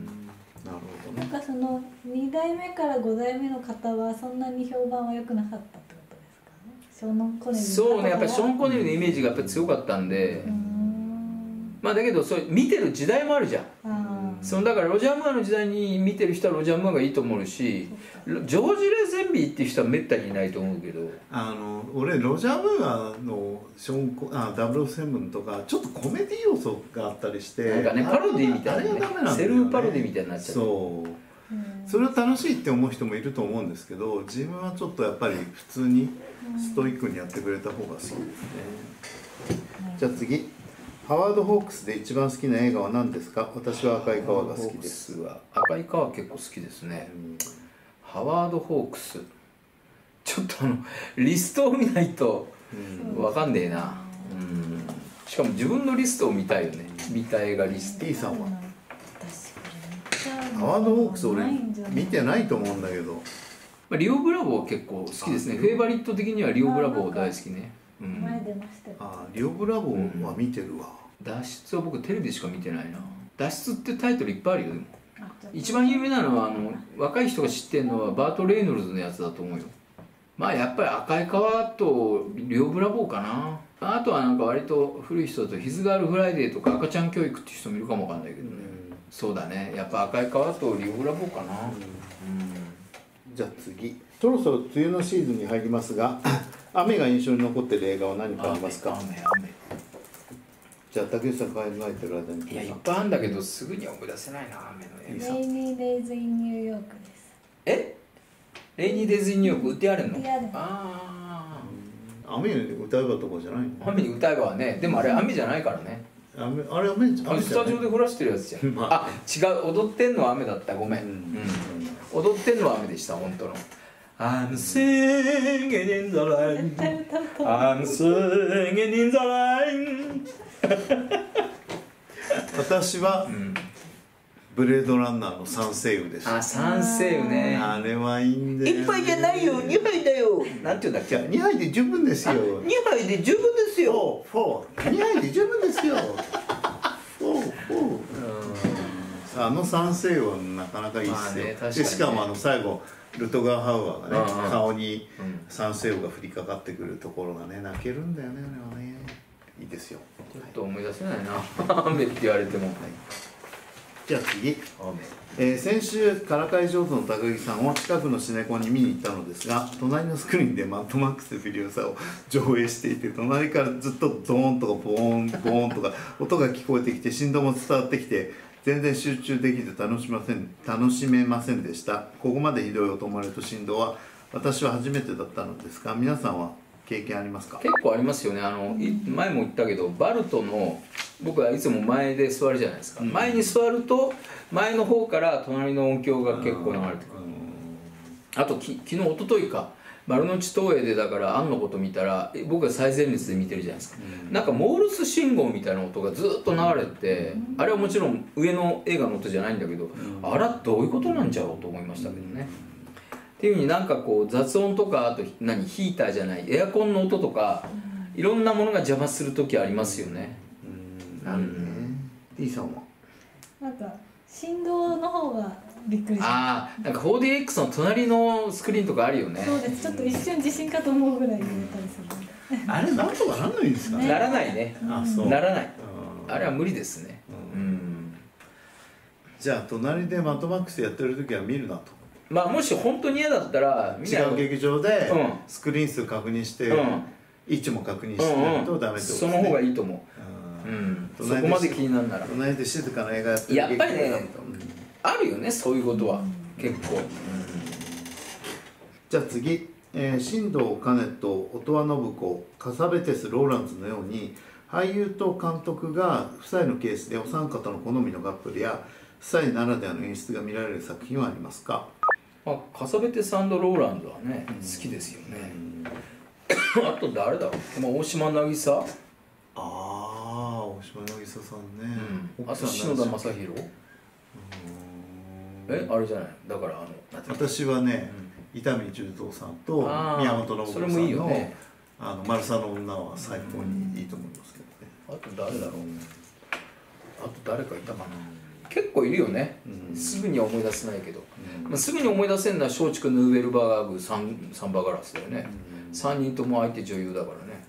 なるほどね。 なんかそのに代目からご代目の方はそんなに評判は良くなかったってことですか？ショーン・コネリー。 そうね、やっぱりショーン・コネリーのイメージがやっぱり強かったんで、うん、まあだけどそれ見てる時代もあるじゃん。そのだからロジャー・ムーアの時代に見てる人はロジャー・ムーアがいいと思うし、ジョージ・レゼンビーっていう人はめったにいないと思うけど、 あの俺ロジャー・ムーアのショーンコあダブルオーセブンとかちょっとコメディ要素があったりして、 なんかねパロディみたいな、ね、 あれがダメなんだよね、 セルフパロディみたいになっちゃう。 そうそれは楽しいって思う人もいると思うんですけど、自分はちょっとやっぱり普通にストイックにやってくれた方が好きですね。じゃあ次、ハワード・ホークスで一番好きな映画は何ですか？私は赤い川が好きです。 赤い川結構好きですね、うん、ハワード・ホークスちょっとあのリストを見ないと分かんねえな、うん、しかも自分のリストを見たいよね、見た映画リスト。 T さんはハワード・ホークス俺見てないと思うんだけど、 まあ、リオ・ブラボーは結構好きですね。フェイバリット的にはリオ・ブラボー大好きね。うん、 前出ましたよ。 あリオ・ブラボーは見てるわ、 うん、脱出は僕テレビでしか見てないな。脱出ってタイトルいっぱいあるよ。でも一番有名なのはあの若い人が知ってるのはバート・レイノルズのやつだと思うよ。まあやっぱり赤い川とリオ・ブラボーかな。あとはなんか割と古い人だとヒズガール・フライデーとか赤ちゃん教育っていう人もいるかもわかんないけどね、うん、そうだね、やっぱ赤い川とリオ・ブラボーかな、うんうん、 じゃあ次、そろそろ梅雨のシーズンに入りますが雨が印象に残っている映画は何かありますか？ 雨雨雨。 じゃあ竹内さん考えてる間に。 いやいっぱいあるんだけどすぐには思い出せないな雨の映画。 レイニー・デイズ・イン・ニューヨークです。 えレイニー・デイズ・イン・ニューヨーク売ってあるの？ 売ってあるの。 ああ雨に歌えばとかじゃないの？ 雨に歌えばはね、でもあれ雨じゃないからね。 雨あれ雨じゃない。 スタジオで降らしてるやつじゃん、まあ、あ違う、踊ってんのは雨だった、ごめん、うんうん、踊ってんのは雨でした、本当の。I'm singing in the rain I'm singing in the rain 私は、うん、ブレードランナーの三世雨です。 あ、三世雨ね。 あれはいいんだよ、ね。 一杯じゃないよ、二杯だよ。なんて言うんだっけ。 二杯で十分ですよ。 二杯で十分ですよ。 フォー、フォー、二杯で十分ですよ。フォー、フォー。あの三世雨はなかなかいいですよ。まあね、確かにね、でしかもあの最後ルトガー・ハウアーがね、うんうん、顔に三世雨が降りかかってくるところがね、泣けるんだよね、あれはね。いいですよ。 ちょっと思い出せないな。雨って言われても。はい、 じゃあ次、えー、先週からかい上手の高木さんを近くのシネコンに見に行ったのですが、隣のスクリーンでマッドマックス・フィリオサを上映していて、隣からずっとドーンとかボーンボーンとか音が聞こえてきて、振動も伝わってきて全然集中できず楽しません楽しめませんでした。ここまでひどい音漏れと振動は私は初めてだったのですが、皆さんは経験ありますか？ 結構ありますよね。あの前も言ったけど、バルトの僕はいつも前で座るじゃないですか、うん、前に座ると前の方から隣の音響が結構流れてくる、うん、あとき昨日一昨日か丸の内東映でだから案のこと見たら、僕は最前列で見てるじゃないですか、うん、なんかモールス信号みたいな音がずっと流れてて、うん、あれはもちろん上の映画の音じゃないんだけど、うん、あらどういうことなんじゃろうと思いましたけどね、うん、っていうふうになんかこう雑音とか、あと何ヒーターじゃないエアコンの音とか、うん、いろんなものが邪魔する時ありますよね。 なるね。T さんはなんか振動の方がびっくりした。 ああ、なんか フォーディーエックス の隣のスクリーンとかあるよね。 そうです。ちょっと一瞬地震かと思うぐらい揺れたりする。 あれなんとかなんないんですかね。 ならないね。 あ、そう。 ならない。あれは無理ですね。うん。うん、 じゃあ隣でマッドマックスやってる時は見るなと。 まあもし本当に嫌だったら違う劇場でスクリーン数確認して、うん、位置も確認してないとダメってことですね。 その方がいいと思う。 うん、そ隣でこまで気になるなら隣で静かな映画やってるやっぱりね劇場だとあるよね、そういうことは結構。 じゃあ次、えー、新藤兼人、音羽信子、カサベテス・ローランズのように俳優と監督が夫妻のケースでお三方の好みのカップルや夫妻ならではの演出が見られる作品はありますか？ まあ、カサベテサンド・ローランドはね、好きですよね。あと誰だろう、まあ、大島渚、 ああ、大島渚さんね、 うん、あ奥さんと篠田正宏、えあれじゃない、だからあの私はね、伊丹十三さんとあー宮本信子さそれもいいんのよね 「あのマルサの女」は最高にいいと思いますけどね。 あと誰だろう、あと誰かいたかな、結構いるよね、 うんすぐには思い出せないけど、 うんまあ、すぐに思い出せるのは松竹ヌーベルバーグサンサンバガラスだよね、 うんさんにんとも相手女優だからね。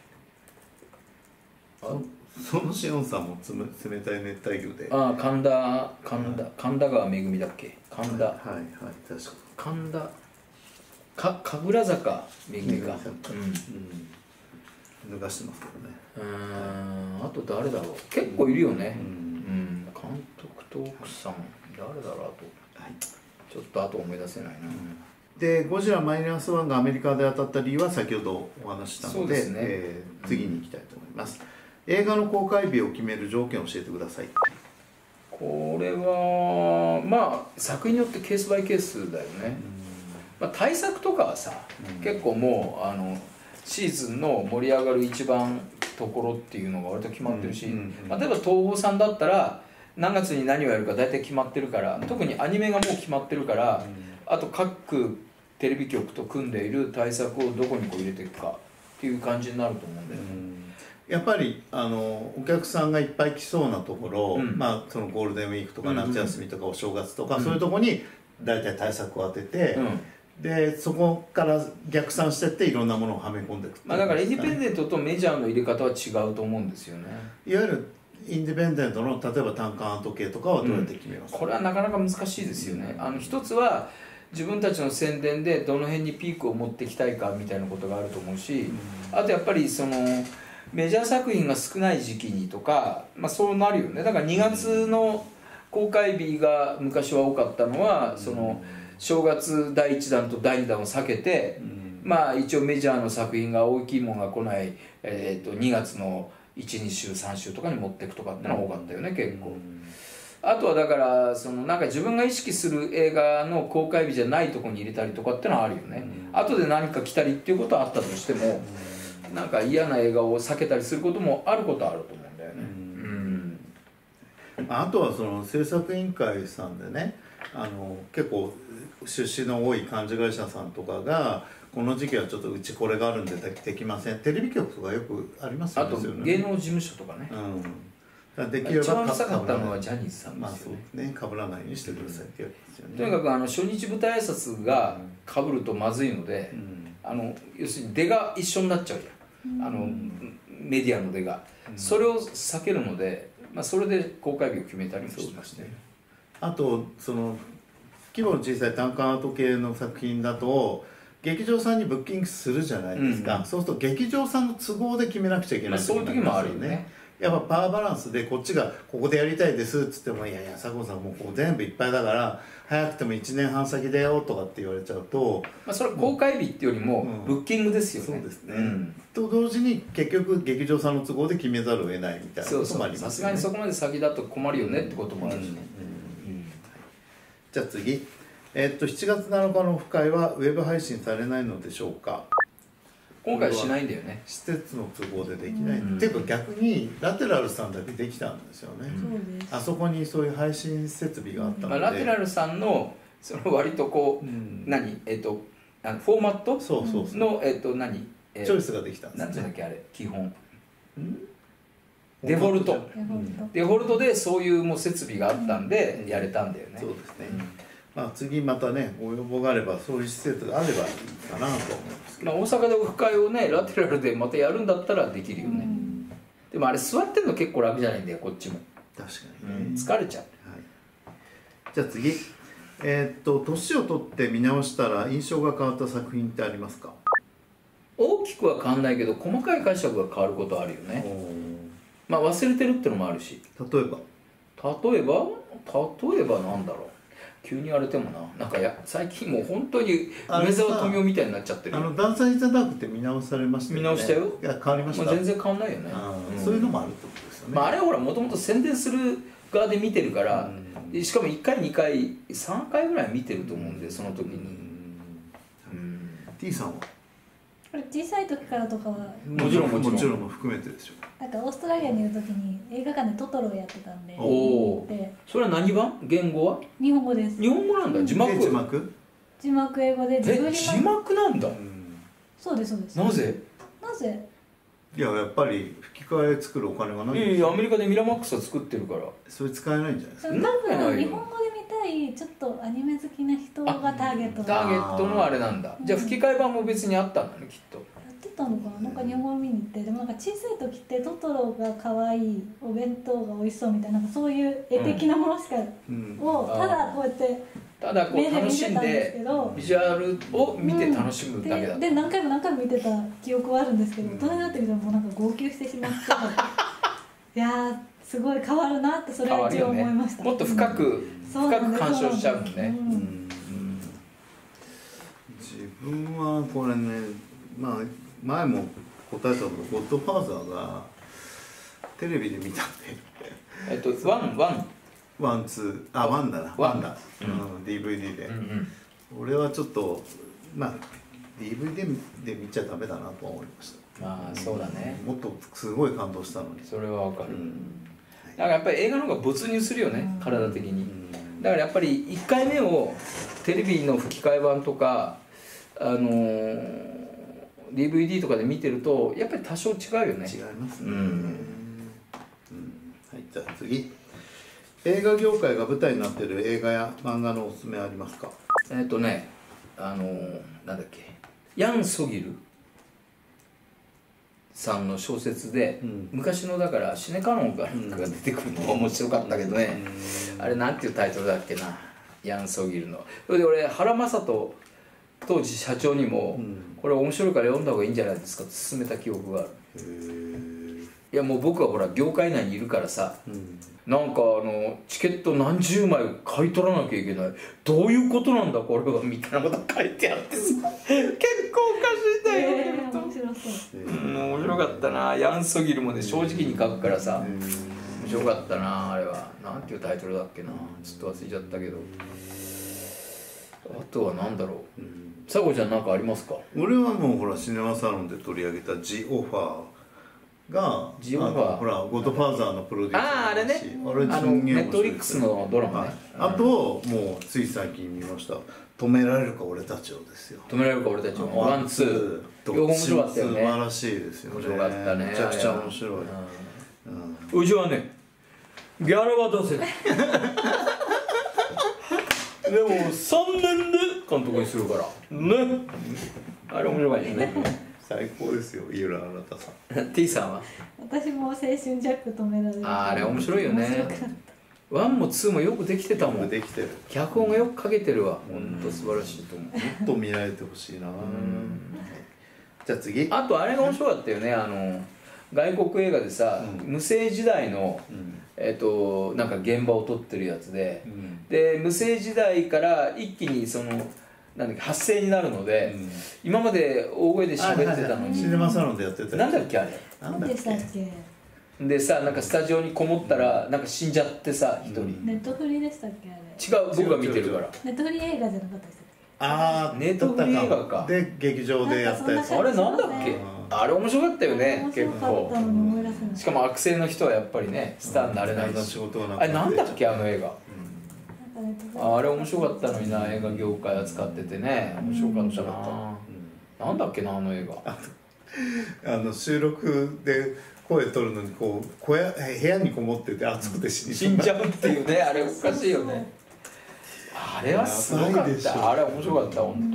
そそのしおんさんもつめ冷たい熱帯魚で、 ああ神田神田神田川めぐみだっけ、神田はいはい、確か神田か神楽坂めぐみか、 神うんに、うん、脱がしてますけどね。 うーん、あと誰だろう、結構いるよね、 ううんん、監督と奥さん誰だろう、あとはいちょっとあと思い出せないな、 でゴジラマイナスワンがアメリカで当たった理由は先ほどお話ししたので、 そうですねえー次に行きたいと思います。映画の公開日を決める条件を教えてください。 これはまあ作品によってケースバイケースだよね、まあ、大作とかはさ、 うん結構もうあのシーズンの盛り上がる一番ところっていうのが割と決まってるし、 うんうんうんまあ例えば東宝さんだったら何月に何をやるか大体決まってるから、特にアニメがもう決まってるから、あと各テレビ局と組んでいる対策をどこにこう入れていくかっていう感じになると思うんだよね。 やっぱりあのお客さんがいっぱい来そうなところ、 うんまあ、そのゴールデンウィークとかうんうん夏休みとかお正月とか、 うんそういうところに大体対策を当てて、 うんでそこから逆算してっていろんなものをはめ込んでいくっていうまあ、だからインディペンンデントとメジャーの入れ方は違うと思うんですよね。 いわゆるインディペンデントの例えば単館アート系とかはどうやって決めますか？ これはなかなか難しいですよね。あの一つは自分たちの宣伝でどの辺にピークを持ってきたいかみたいなことがあると思うし、あとやっぱりそのメジャー作品が少ない時期にとか、まあ、そうなるよね。だからにがつの公開日が昔は多かったのは、その正月だいいちだんとだいにだんを避けて、まあ一応メジャーの作品が大きいものが来ない、えー、とにがつのいち、にしゅう、さんしゅうとかに持っていくとかってのが多かったよね、結構。あとはだからそのなんか自分が意識する映画の公開日じゃないところに入れたりとかってのはあるよね。後で何か来たりっていうことはあったとしても、なんか嫌な映画を避けたりすることもあることはあると思うんだよね。うんあとはその制作委員会さんでね、あの結構出資の多い幹事会社さんとかがこの時期はちょっとうちこれがあるんでできません、テレビ局とかよくありますよあとね。 芸能事務所とかね、 うん、だからできれば一番うるさかったのは被らないジャニーズさんでまあそうすよね。 ですね、被らないようにしてくださいってやつですよね。 とにかくあの初日舞台挨拶が被るとまずいので、 うんあの要するに出が一緒になっちゃうじゃん、あのメディアの出が、それを避けるので、まあ、それで公開日を決めたりもしてましたね。 あとその規模の小さい単館アート系の作品だと劇場さんにブッキングするじゃないですか、 うんそうすると劇場さんの都合で決めなくちゃいけないまあ、そういう時もあるよね。 やっぱパワーバランスでこっちがここでやりたいですっつってもいやいや佐久間さんもうここ全部いっぱいだから早くてもいちねんはん先だよとかって言われちゃうと、 まあ、それは公開日っていうよりもうんブッキングですよね。 そうですね、 んと同時に結局劇場さんの都合で決めざるを得ないみたいなそうこともあそう、 りますよね。 さすがにそこまで先だと困るよねってこともあるしね。 じゃあ次、えーっとしちがつなのかのオフ会はウェブ配信されないのでしょうか。 今回しないんだよね。 施設の都合でできない、 うんっていうか逆にラテラルさんだけできたんですよね、 うんそうです。 あそこにそういう配信設備があったのまあ、 で、 ラテラルさんのその割とこう、 うん何えっ、とあのフォーマットそうそうそう、 のえっ、と何、えーチョイスができたんですなんていうんだねっけあれ基本うんデフォルトデフォルト。 デフォルトでそういうもう設備があったんでやれたんだよね。 そうですね、まあ、次またねご要望があればそういう施設があればいいかなと思いますけど、 まあ、大阪でオフ会をねラテラルでまたやるんだったらできるよね、 うんでもあれ座ってんの結構楽じゃないんだよこっちも、 確かうんにね、 疲れちゃう。 はい、じゃあ次えーっと年を取って見直したら印象が変わった作品ってありますか？ 大きくは変わんないけど細かい解釈が変わることはあるよね。 まあ忘れてるってのもあるし、 例えば例えば例えばなんだろう、急に言われてもな、なんかや最近もう本当に梅沢富美男みたいになっちゃってるよ。 あのダンサーじゃなくて見直されましたよね。 見直したよ。 いや変わりました。 もう全然変わんないよね、うん、 そういうのもあるってことですよね。 まあ、あれはほらもともと宣伝する側で見てるから、うん、しかもいっかいにかいさんかいぐらい見てると思うんで、その時に、うんうん、T さんはこれ小さい時からとかはもちろんもちろんもちろんも含めてでしょ。 なんかオーストラリアにいる時に映画館でトトロをやってたんで、 おお、それは何版？言語は日本語です。 日本語なんだ。字幕？ 字幕？ 字幕英語でジブリ版。字幕なんだ、うん、 そうですそうです。 なぜ？ なぜ？ いややっぱり吹き替え作るお金がないんですよ。 いやいやアメリカでミラマックスは作ってるから、 それ使えないんじゃないですか。 多分日本語で見たいちょっとアニメ好きな人がターゲットターゲットのあれなんだ。じゃあ吹き替え版も別にあったんだね、きっと。 やってたのかな。なんか日本語を見に行って、でもなんか小さい時ってトトロが可愛い、お弁当が美味しそうみたいな、なんかそういう絵的なものしか、うん、をただこうやってただこう楽しんでビジュアルを見て楽しむだけだった、うん、で, で何回も何回も見てた記憶はあるんですけど、大人になってみたらもうなんか号泣してしまっていやーすごい変わるなってそれは一応思いました、 ね、もっと深く、うん、深く鑑賞しちゃうもんね、うんうん、 自分はこれね、まあ前も答えたのがゴッドファーザーがテレビで見たんでえっとワンワンワンツーあワンだなワンだ、 うん、 ディーブイディー で、 うんうん、 俺はちょっとまあ ディーブイディー で見ちゃダメだなとは思いました。 まあそうだね、 もっとすごい感動したのに。 それはわかる、うん、だからやっぱり映画の方が没入するよね、うん、体的に、うん、だからやっぱりいっかいめをテレビの吹き替え版とかあのー、ディーブイディー とかで見てるとやっぱり多少違うよね。 違いますね、うんうん、はいじゃあ次、映画業界が舞台になっている映画や漫画のおすすめありますか？ えっとねあのー、なんだっけヤン・ソギルさんの小説で、うん、昔のだからシネカノンが出てくるのが面白かったけどね、うん、あれなんていうタイトルだっけな、ヤン・ソギルの。それで俺原正人当時社長にも、うん、これ面白いから読んだ方がいいんじゃないですかって勧めた記憶がある。いやもう僕はほら業界内にいるからさ、うん、なんかあのチケット何十枚買い取らなきゃいけない、どういうことなんだこれはみたいなこと書いてあってさ結構おかしいんだよ、えー、面白そう、うん、面白かったな。ヤン・ソギルもね正直に書くからさ、面白かったな。あれはなんていうタイトルだっけな、ちょっと忘れちゃったけど。あとは何だろう、さこちゃん何かありますか？ 俺はもうほらシネマサロンで取り上げた「ジ・オファー」がジ・オファー、 ほらゴッドファーザーのプロデューサー、 あああれね、 あれあのネットリックスのドラマね、 はい、あともうつい最近見ました「止められるか俺たちを」ですよ。 止められるか俺たちを、ワンツーどっちも面白かったよね。素晴らしいですよね。 面白かったね。 めちゃくちゃ面白い。 うん、うちはねギャラは出せないでもさんねんで監督にするからね。あれ面白いですね。 最高ですよ、井浦新さん。 T さんは？ 私も青春ジャック止められる。 あ, あれ面白いよね。ワンもツーもよくできてたもん。 できてる。 脚本がよく書けてるわ。本当素晴らしいと思う。 もっと見られてほしいな。じゃあ次。 あとあれが面白かったよね。あの外国映画でさ、うん、無声時代の、うん、えっとなんか現場を撮ってるやつで、うん、で無声時代から一気にそのなんだっけ発声になるので、うん、今まで大声で喋ってたのに、 シネマサロンでやってた。 なんだっけあれ。 なんでしたっけ。 でさなんかスタジオにこもったらなんか死んじゃってさ一人。 ネットフリでしたっけあれ。違う、僕が見てるから。 ネットフリ映画じゃなかったですか。 ああネットフリ映画か。 で劇場でやったやつ。 あれなんだっけ。あれ面白かったよね結構。しかも悪性の人はやっぱりねスターになれないし。あれなんだっけあの映画。あれ面白かったのにな、映画業界扱っててね面白かったな、うん、なんだっけなあの映画。 あの収録で声取るのにこう小屋部屋にこもってて暑くて死に死んじゃうっていうね、あれおかしいよね。あれはすごかった、あれ面白かった本当。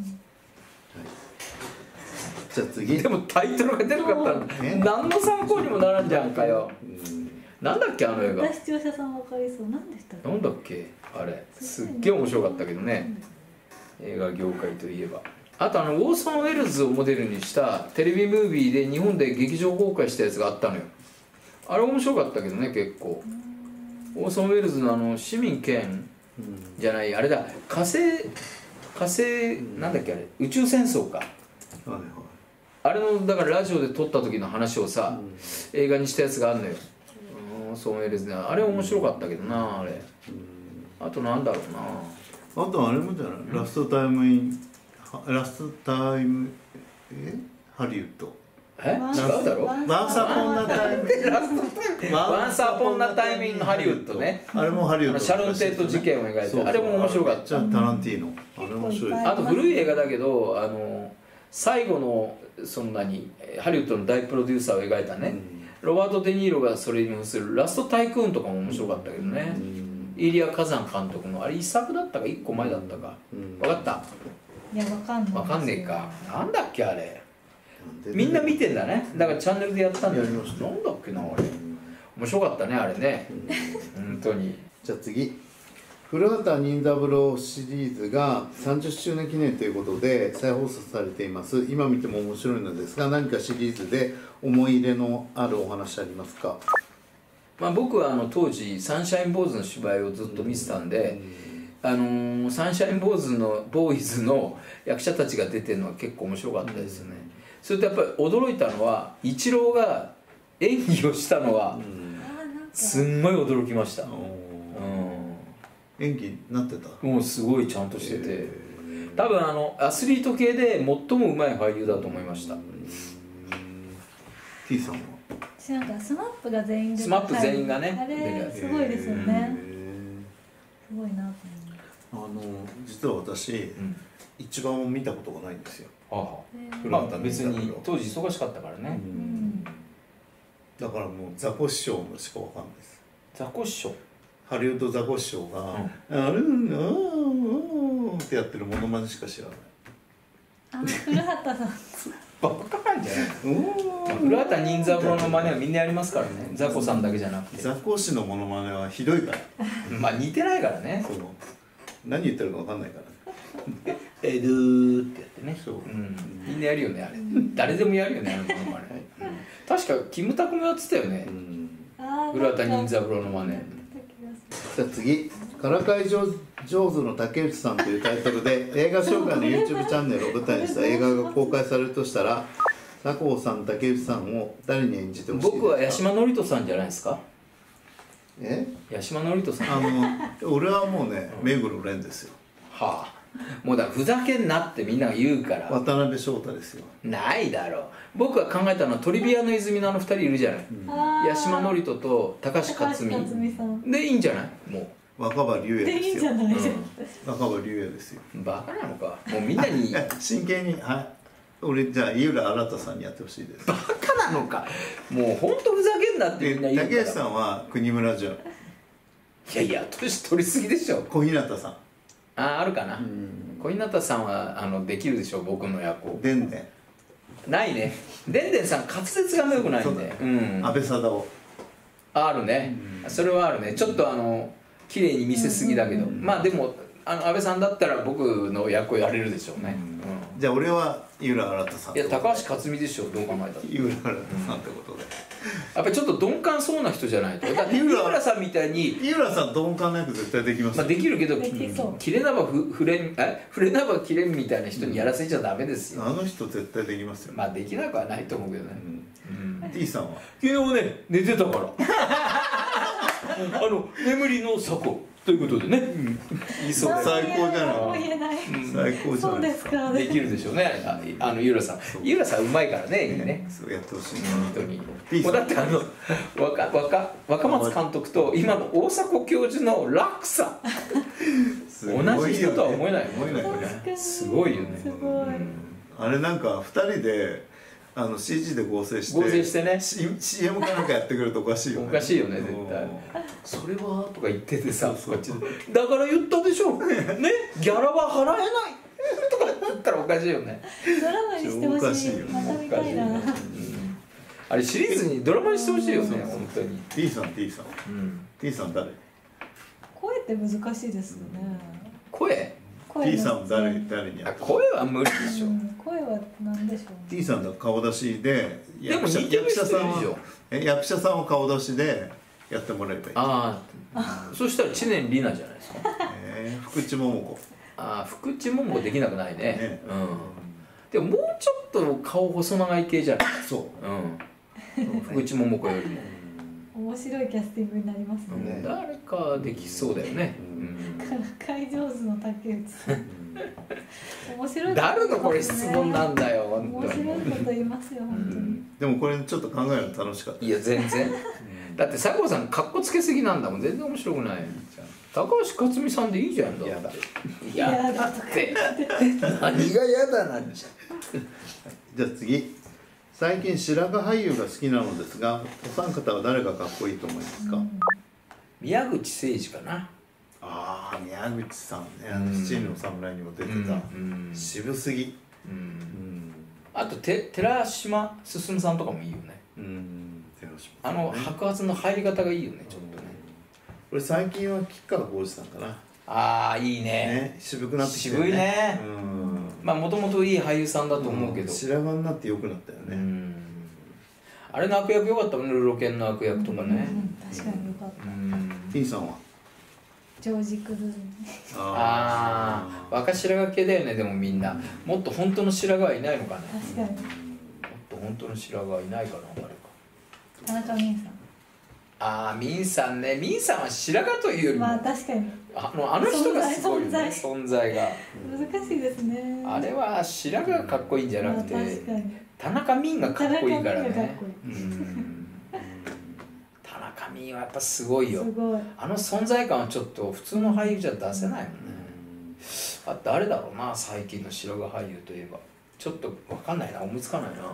じゃあ次。 でもタイトルが出るかったら何の参考にもならんじゃんかよ。なんだっけあの映画。 視聴者さん分かりそう。なんでしたっけ。 なんだっけあれ。すっげえ面白かったけどね。映画業界といえば。あとあのウォーソン・ウェルズをモデルにしたテレビムービーで日本で劇場公開したやつがあったのよ。 あれ面白かったけどね結構。オーソン・ウェルズのあの市民権じゃないあれだ火星火星なんだっけあれ宇宙戦争か、 はいはい、 あれのだからラジオで撮った時の話をさ、うん、映画にしたやつがあるのよ。オーソン・ウェルズねあれ面白かったけどなあれ、うん、あとなんだろうなあとあれもじゃない、うん、ラストタイムインラストタイムえハリウッドえ違うだろワンサポンナタイムワンサポンナタイムインハリウッドねあれもハリウッドシャロン・テート事件を描いてあれも面白かった。 じゃあタランティーノあれ面白い。 あと古い映画だけどあの最後のそんなにハリウッドの大プロデューサーを描いたね、うん、ロバート・デ・ニーロがそれに扮するラスト・タイクーンとかも面白かったけどね、うん、イリア・カザン監督のあれ一作だったか一個前だったか、うん、分かった？ いや分かんない分かんねえか。なんだっけあれみんな見てんだね。だからチャンネルでやったんだよ。なんだっけなあれ面白かったねあれね本当に。 じゃあ次古畑任三郎シリーズがさんじゅっしゅうねん記念ということで再放送されています。今見ても面白いのですが何かシリーズで思い入れのあるお話ありますか？ まあ僕はあの当時サンシャインボーイズの芝居をずっと見てたんで、あのー、サンシャインボーイズのボーイズの役者たちが出てるのは結構面白かったですよね。それとやっぱり驚いたのはイチローが演技をしたのはすんごい驚きました。 演技なってた？ もうすごいちゃんとしてて、多分あのアスリート系で最もうまい俳優だと思いました。 T さんは？ 私なんかスマップが全員でスマップ全員がねあれすごいですよね。すごいなと思う。あの実は私、うん、一番見たことがないんですよ。 ああまあ別に当時忙しかったからね、うん、 だからもうザコ師匠のしかわかんないです。 ザコ師匠ハリウッドザコ師匠が「あるんだー」ってやってるモノマネしか知らない。 あ古畑さんバカなんじゃない古畑任三郎の真似はみんなやりますからね。ザコさんだけじゃなくてザコ師のモノマネはひどいからまあ似てないからね。 その何言ってるかわかんないからねえどーってやってね。そう、うん、みんなやるよねあれ誰でもやるよねあのモノマネ、うん、確かキムタクもやってたよね、うん、古畑任三郎の真似。 じゃあ次「からかい上手の竹内さん」というタイトルで映画紹介の YouTube チャンネルを舞台にした映画が公開されるとしたら佐藤さん竹内さんを誰に演じてほしいですか？ 僕は八嶋智人さんじゃないですか。 え八嶋智人さん。 あの俺はもうね目黒蓮ですよ。 はあもうだからふざけんなってみんなが言うから。 渡辺翔太ですよ。 ないだろう。僕が考えたのはトリビアの泉のあの二人いるじゃない、うん、八嶋智人と高橋克実でいいんじゃない？もう若葉龍也ですよ。 でいいんじゃない、うん、 若葉龍也ですよ。 バカなのか。もうみんなに真剣にはい俺じゃあ井浦新さんにやってほしいです。 バカなのか。もう本当ふざけんなってみんな言うから。 竹内さんは国村淳。 いやいや年取りすぎでしょ。 小日向さん。 ああるかな、うん、小日向さんはあのできるでしょ僕の役を。 でんでんないね。でんでんさん滑舌が良くないんで、うん、 安倍貞夫あるね、うん、それはあるね。ちょっとあの綺麗に見せすぎだけど、うん、まあでもあの安倍さんだったら僕の役をやれるでしょうね、 うんうん、じゃあ俺は井浦新さん。 いや高橋克実でしょどう考えたら。 井浦新さんってことで、 やっぱりちょっと鈍感そうな人じゃないと。だって井浦さんみたいに井浦さん鈍感な役絶対できますよ、 まあ、できるけど切れ縄ふれんえ触れ縄切れんみたいな人にやらせちゃダメですよ、 うん、あの人絶対できますよ。 まあできなくはないと思うけどね、 うんうん、T さんは昨日ね寝てたからあの眠りの作法ということでね、うん、 いいそう最高じゃない。 もう言えない、 うん、最高じゃないですか。 できるでしょうねああの井浦さん。井浦さんうまいからねね。 そうやってほしい本当に。もうだってあの若若若松監督と今の大迫教授の落差同じ人とは思えない思えないよね。すごいよね。 すごい、うん、 あれなんかふたりであの シージー で合成して合成してねシーエム かなんかやってくるとおかしいよね。 おかしいよね絶対。それはとか言っててさこっちでだから言ったでしょねギャラは払えないとか言ったらおかしいよね。 ドラマにしてほしい。また見たいな、うん、 あれシリーズにドラマにしてほしいよね本当に。 T さん T さん、うん、T さん誰？ 声って難しいですよね。 声？ 声 T さん誰誰にやった？声は無理でしょ、 うん、声はは何でしょうね。 T さんの顔出しででも役者似てる役者さん人いるじゃんはえ役者さんを顔出しでやってもらえばいい。 ああそしたら知念里奈じゃないですか。 えー、福地桃子。 ああ福地桃子できなくないね。 ねうんでももうちょっと顔細長い系じゃない。 そううん福地桃子よりも、 面白いキャスティングになりますうんね。 誰かできそうだよね。 うんうんからかい上手の竹内さん。面白い。 誰のこれ質問なんだよ本面当に。 白いこと言いますよ本当に。 でもこれちょっと考えるの楽しかった。 いや全然だって佐合さんかっこつけすぎなんだもん。全然面白くない。高橋克実さんでいいじゃんだって。 やだいやだって何が嫌だなんじゃ。 じゃあ次、最近白髪俳優が好きなのですが、お三方は誰がかっこいいと思いますか？ 宮口誠司かな。 ああ、宮口さんね、 うん七人の侍にも出てた、 うん渋すぎ。 ううんん、 あとて寺島進さんとかもいいよね。 うん、寺島あの白髪の入り方がいいよねちょっとね。 これ最近は吉川晃司さんかな。 ああいいね。 ね、渋くなってきてる渋いね。 うん、 まあもともといい俳優さんだと思うけど。 白髪になって良くなったよね。 うんあれの悪役良かったもんね。ルロケンの悪役とかね。 うん確かによかった。 うんティーさんは？ ジョージ・クルーニー。 ああ若白髪系だよね。でもみんなもっと本当の白髪はいないのかね。 確かに。 もっと本当の白髪はいないかな誰か。 田中泯さん。 ああミンさんね。ミンさんは白髪というよりも、 まあ確かにあのあの人がすごいよね存在が。 難しいですね。 あれは白髪がかっこいいんじゃなくて、 まあ確かに。 田中泯がかっこいいから田中泯がかっねこいい。 うん田中泯はやっぱすごいよ。 すごい。 あの存在感はちょっと普通の俳優じゃ出せないもんね。あ誰だろうな最近の白髪俳優といえば。ちょっと分かんないな思いつかないな。 はい、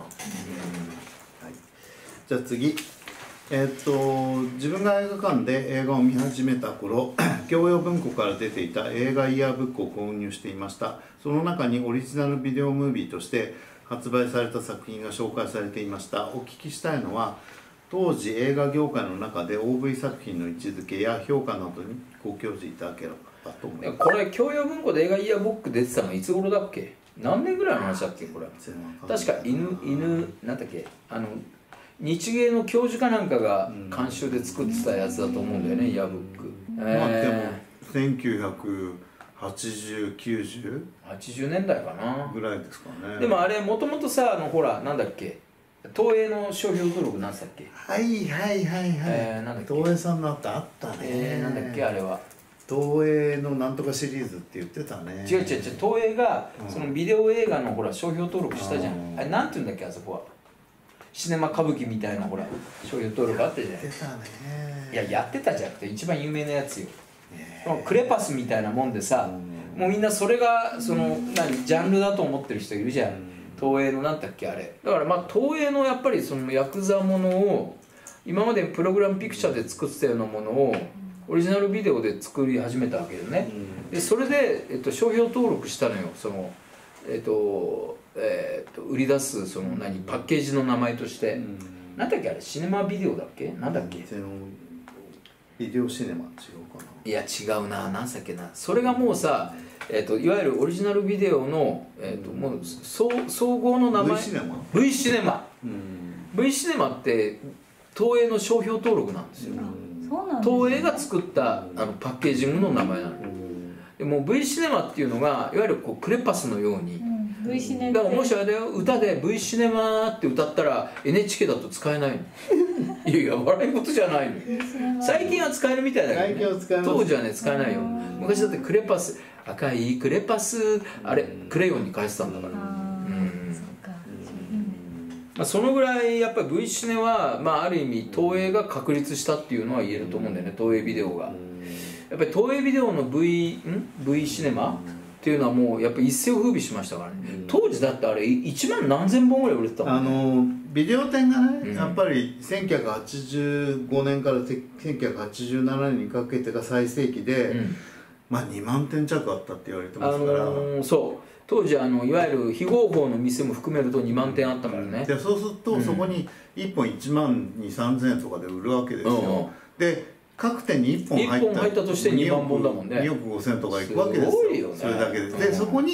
じゃあ次、えーっと自分が映画館で映画を見始めた頃教養文庫から出ていた映画イヤーブックを購入していました。その中にオリジナルビデオムービーとして発売された作品が紹介されていました。お聞きしたいのは当時映画業界の中で オーブイ 作品の位置づけや評価などにご教示いただければと思います。 これ教養文庫で映画イヤーブック出てたのいつ頃だっけ。何年ぐらいの話だっけこれ。確か犬犬なんだっけあの日芸の教授かなんかが監修で作ってたやつだと思うんだよね、イヤーブック。 まあでもせんきゅうひゃくはちじゅう、きゅうじゅうはちじゅうねんだいかなぐらいですかね。 でもあれもともとさあのほらなんだっけ東映の商標登録なんつったっけ。 はいはいはいはい、 えー、なんだっけ東映さんのあったあったね、 えー、なんだっけあれは。 東映のなんとかシリーズって言ってたね。 違う違う違う東映がうんそのビデオ映画のほら商標登録したじゃん、 うんあれなんて言うんだっけあそこは。シネマ歌舞伎みたいなほら商標登録あったじゃない。 やってたね。 いややってたじゃなくて一番有名なやつよ。 ねそのクレパスみたいなもんでさ、 うんもうみんなそれがその何ジャンルだと思ってる人いるじゃん、 うん東映のなんだっけあれだからまあ東映のやっぱりそのヤクザものを今までプログラムピクチャーで作ってたようなものをオリジナルビデオで作り始めたわけよね、でそれで、えっと、商標登録したのよそのえっとえっと売り出すその何パッケージの名前として、 うんなんだっけあれシネマビデオだっけなんだっけ、 そのビデオシネマ違うかな。 いや違うな何だっけなそれがもうさ、えー、といわゆるオリジナルビデオの、えー、ともう総総合の名前 V シネマ V シネマうん V シネマって東映の商標登録なんですよ、 そうなんですね。 東映が作ったあのパッケージングの名前なのでもう V シネマっていうのがいわゆるこうクレパスのように、 うん、V シネだからもしあれだよ歌で V シネマって歌ったら エヌエイチケー だと使えないのいやいや笑い事じゃないのよ最近は使えるみたいだけど、ね、 最近は使えます当時はね使えないよ昔だってクレパス赤いクレパスあれクレヨンに返してたんだから、 あーうんそうか。 まあ、そのぐらいやっぱり V シネは、まあ、ある意味東映が確立したっていうのは言えると思うんだよね東映ビデオがやっぱり東映ビデオの V, ん V シネマっていうのはもうやっぱり一世を風靡しましたからね当時だってあれいちまん何千本ぐらい売れてたもあんねのビデオ店がね、 うんやっぱりせんきゅうひゃくはちじゅうごねんからせんきゅうひゃくはちじゅうななねんにかけてが最盛期で、 うんまあにまんてん弱あったって言われてあますから、 のー、そう当時あのいわゆる非合法の店も含めるとにまんてんあったからねでそうすると、 うんそこにいっぽんいちまんにさんぜんえんとかで売るわけですよ、 うんうんで各店にいっぽん入ったいっぽん入ったとしてにまんぼんだもんねにおくごせんとかいくわけですよすごいよねそれだけで、 うんでそこに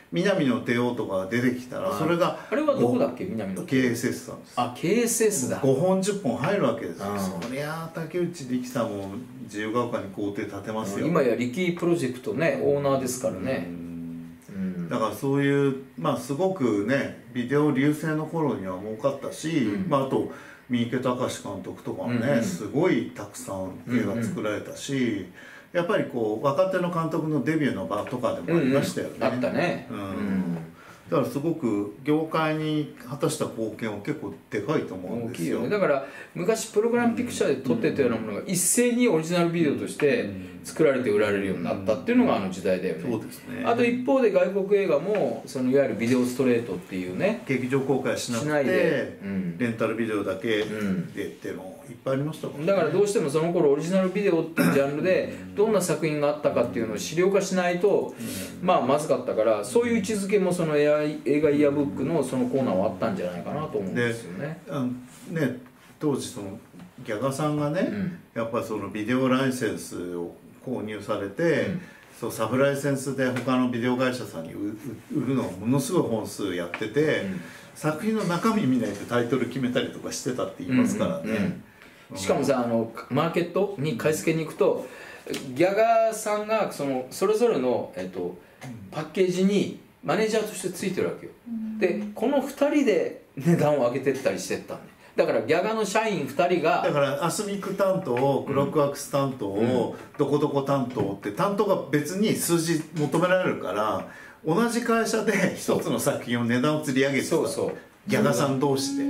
南の帝王とかが出てきたら、それがあれはどこだっけ、南のケーエスエス なんです。 あ ケーエスエス だ。 ごほんじゅっぽん入るわけですよ。 うんそりゃあ竹内力さんも自由が丘に校庭建てますよ。 今や力プロジェクトねオーナーですからね。うん、 だからそういうまあすごくねビデオ流星の頃には儲かったし、うん、まああと三池崇監督とかもね、うんうん、すごいたくさん映画作られたし、うんうん、やっぱりこう若手の監督のデビューの場とかでもありましたよね。 うんうん、あったね。 うん、うんだからすごく業界に果たした貢献は結構でかいと思うんですよ。大きいよね。 だから昔プログラムピクチャーで撮ってたようなものが一斉にオリジナルビデオとして作られて売られるようになったっていうのがあの時代だよね。 そうですね。 あと一方で外国映画もそのいわゆるビデオストレートっていうね、 劇場公開しなくてないで、うん、 レンタルビデオだけでっていうのいっぱいありましたもんね。 だからどうしてもその頃オリジナルビデオっていうジャンルでどんな作品があったかっていうのを資料化しないとまあまずかったから、そういう位置づけもその映画イヤブックのそのコーナーはあったんじゃないかなと思うんですよね。 であのね当時そのギャガさんがね、うん、やっぱりそのビデオライセンスを購入されて、うん、そうサブライセンスで他のビデオ会社さんに売るのをものすごい本数やってて、うん、作品の中身見ないとタイトル決めたりとかしてたって言いますからね。うんうんうん、 しかもさあのマーケットに買い付けに行くとギャガさんがそのそれぞれの、えっと、パッケージにマネージャーとしてついてるわけよ。でこのふたりで値段を上げてったりしてったんで、だからギャガの社員ふたりがだからアスミック担当クロックワークス担当、うん、どこどこ担当って担当が別に数字求められるから、同じ会社で一つの作品を値段を釣り上げてた。そうそうギャガさん同士で、うん、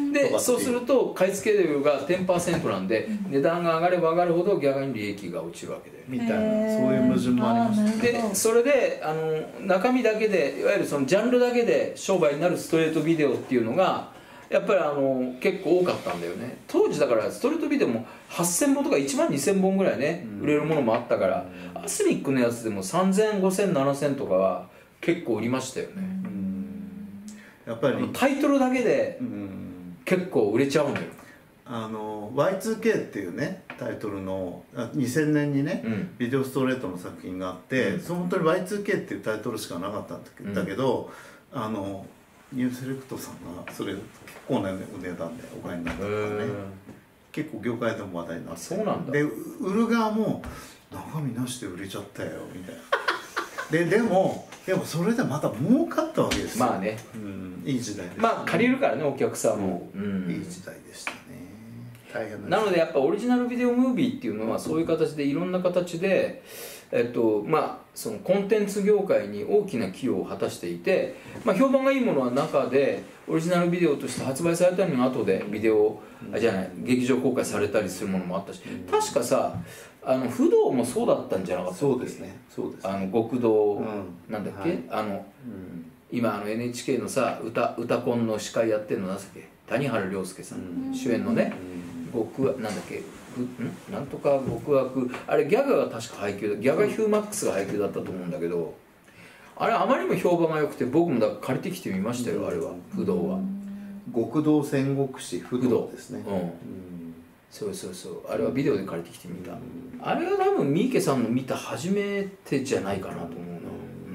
でそうすると買い付け料が じゅっパーセント なんで、うん、値段が上がれば上がるほどギャガに利益が落ちるわけでみたいな、そういう矛盾もありますね。 でそれであの中身だけでいわゆるそのジャンルだけで商売になるストレートビデオっていうのがやっぱりあの結構多かったんだよね当時。だからストレートビデオもはっせんぼんとかいちまんにせんぼんぐらいね、うん、売れるものもあったから、うん、アスミックのやつでもさんぜん、ごせん、ななせんとかは結構売りましたよね。うん、やっぱりタイトルだけで結構売れちゃうのよ。 あの ワイツーケー っていうねタイトルのにせんねんにね、うん、ビデオストレートの作品があって、うん、その本当に ワイツーケー っていうタイトルしかなかったんだけど、うん、だけどあのニューセレクトさんがそれ結構なお値段でお買いになったとかね、結構業界でも話題になって、 そうなんだ。 で売る側も中身なしで売れちゃったよみたいなででもでもそれでまた儲かったわけですよ。 まあね、 うん、いい時代でした、ね、 まあ借りるからねお客さんも、 うん、いい時代でしたね。大変なのでやっぱオリジナルビデオムービーっていうのはそういう形でいろんな形で、えっとまあ、そのコンテンツ業界に大きな寄与を果たしていて、まあ、評判がいいものは中でオリジナルビデオとして発売されたのに後でビデオ、うん、あじゃない劇場公開されたりするものもあったし、うん、確かさあの不動もそうだったんじゃなかったっけ。 そうですねそうですね。 あの極道、うん、なんだっけ、 はい、 あの、うん、今あの エヌエイチケー のさ歌歌コンの司会やってるのなんだっけ谷原涼介さん、うん、主演のね、うん、極なんだっけんなんとか極悪あれギャガが確か配給だギャガヒューマックスが配給だったと思うんだけど、あれあまりにも評判が良くて僕もだから借りてきてみましたよ、うん、あれは不動は極道戦国史不動ですね。 うん、うん、そうそうそうあれはビデオで借りてきてみた、うん、あれは多分三池さんの見た初めてじゃないかなと思うな、うん、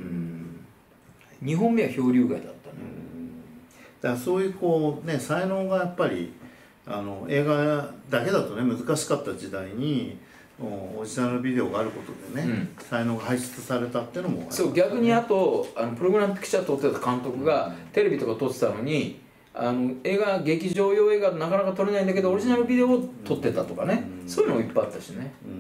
にほんめは漂流街だったね、 うん、だからそういうこうね才能がやっぱりあの映画だけだとね難しかった時代にオリジナルビデオがあることでね、うん、才能が輩出されたっていうのも、ね、 そう逆にあとあのプログラムピクチャー撮ってた監督が、うん、テレビとか撮ってたのにあの映画劇場用映画なかなか撮れないんだけどオリジナルビデオを撮ってたとかね、うん、そういうのもいっぱいあったしね、うんうん、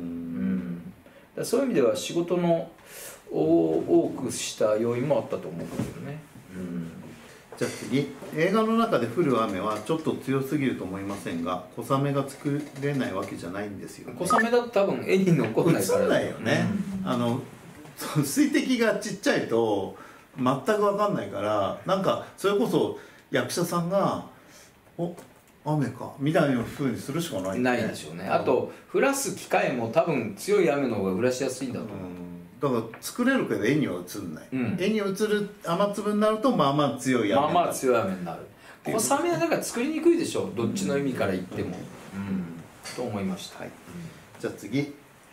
だそういう意味では仕事の多くした要因もあったと思うんだけどね、うんじゃあ次、映画の中で降る雨はちょっと強すぎると思いませんが小雨が作れないわけじゃないんですよね。 小雨だと多分絵に残らないから映んないよね、うん、あの水滴がちっちゃいと全く分かんないからなんかそれこそ役者さんが「お雨か」みたいな風にするしかない、 ね、ないでしょうね。あと降らす機械も多分強い雨の方が降らしやすいんだと思う、うんだから作れるけど絵には映んない、うん、絵に映る雨粒になるとまあまあ強い雨になる。 まあまあ強い雨になる。小雨はだから作りにくいでしょどっちの意味から言っても、うんうん、と思いました、 はい、うん、じゃあ次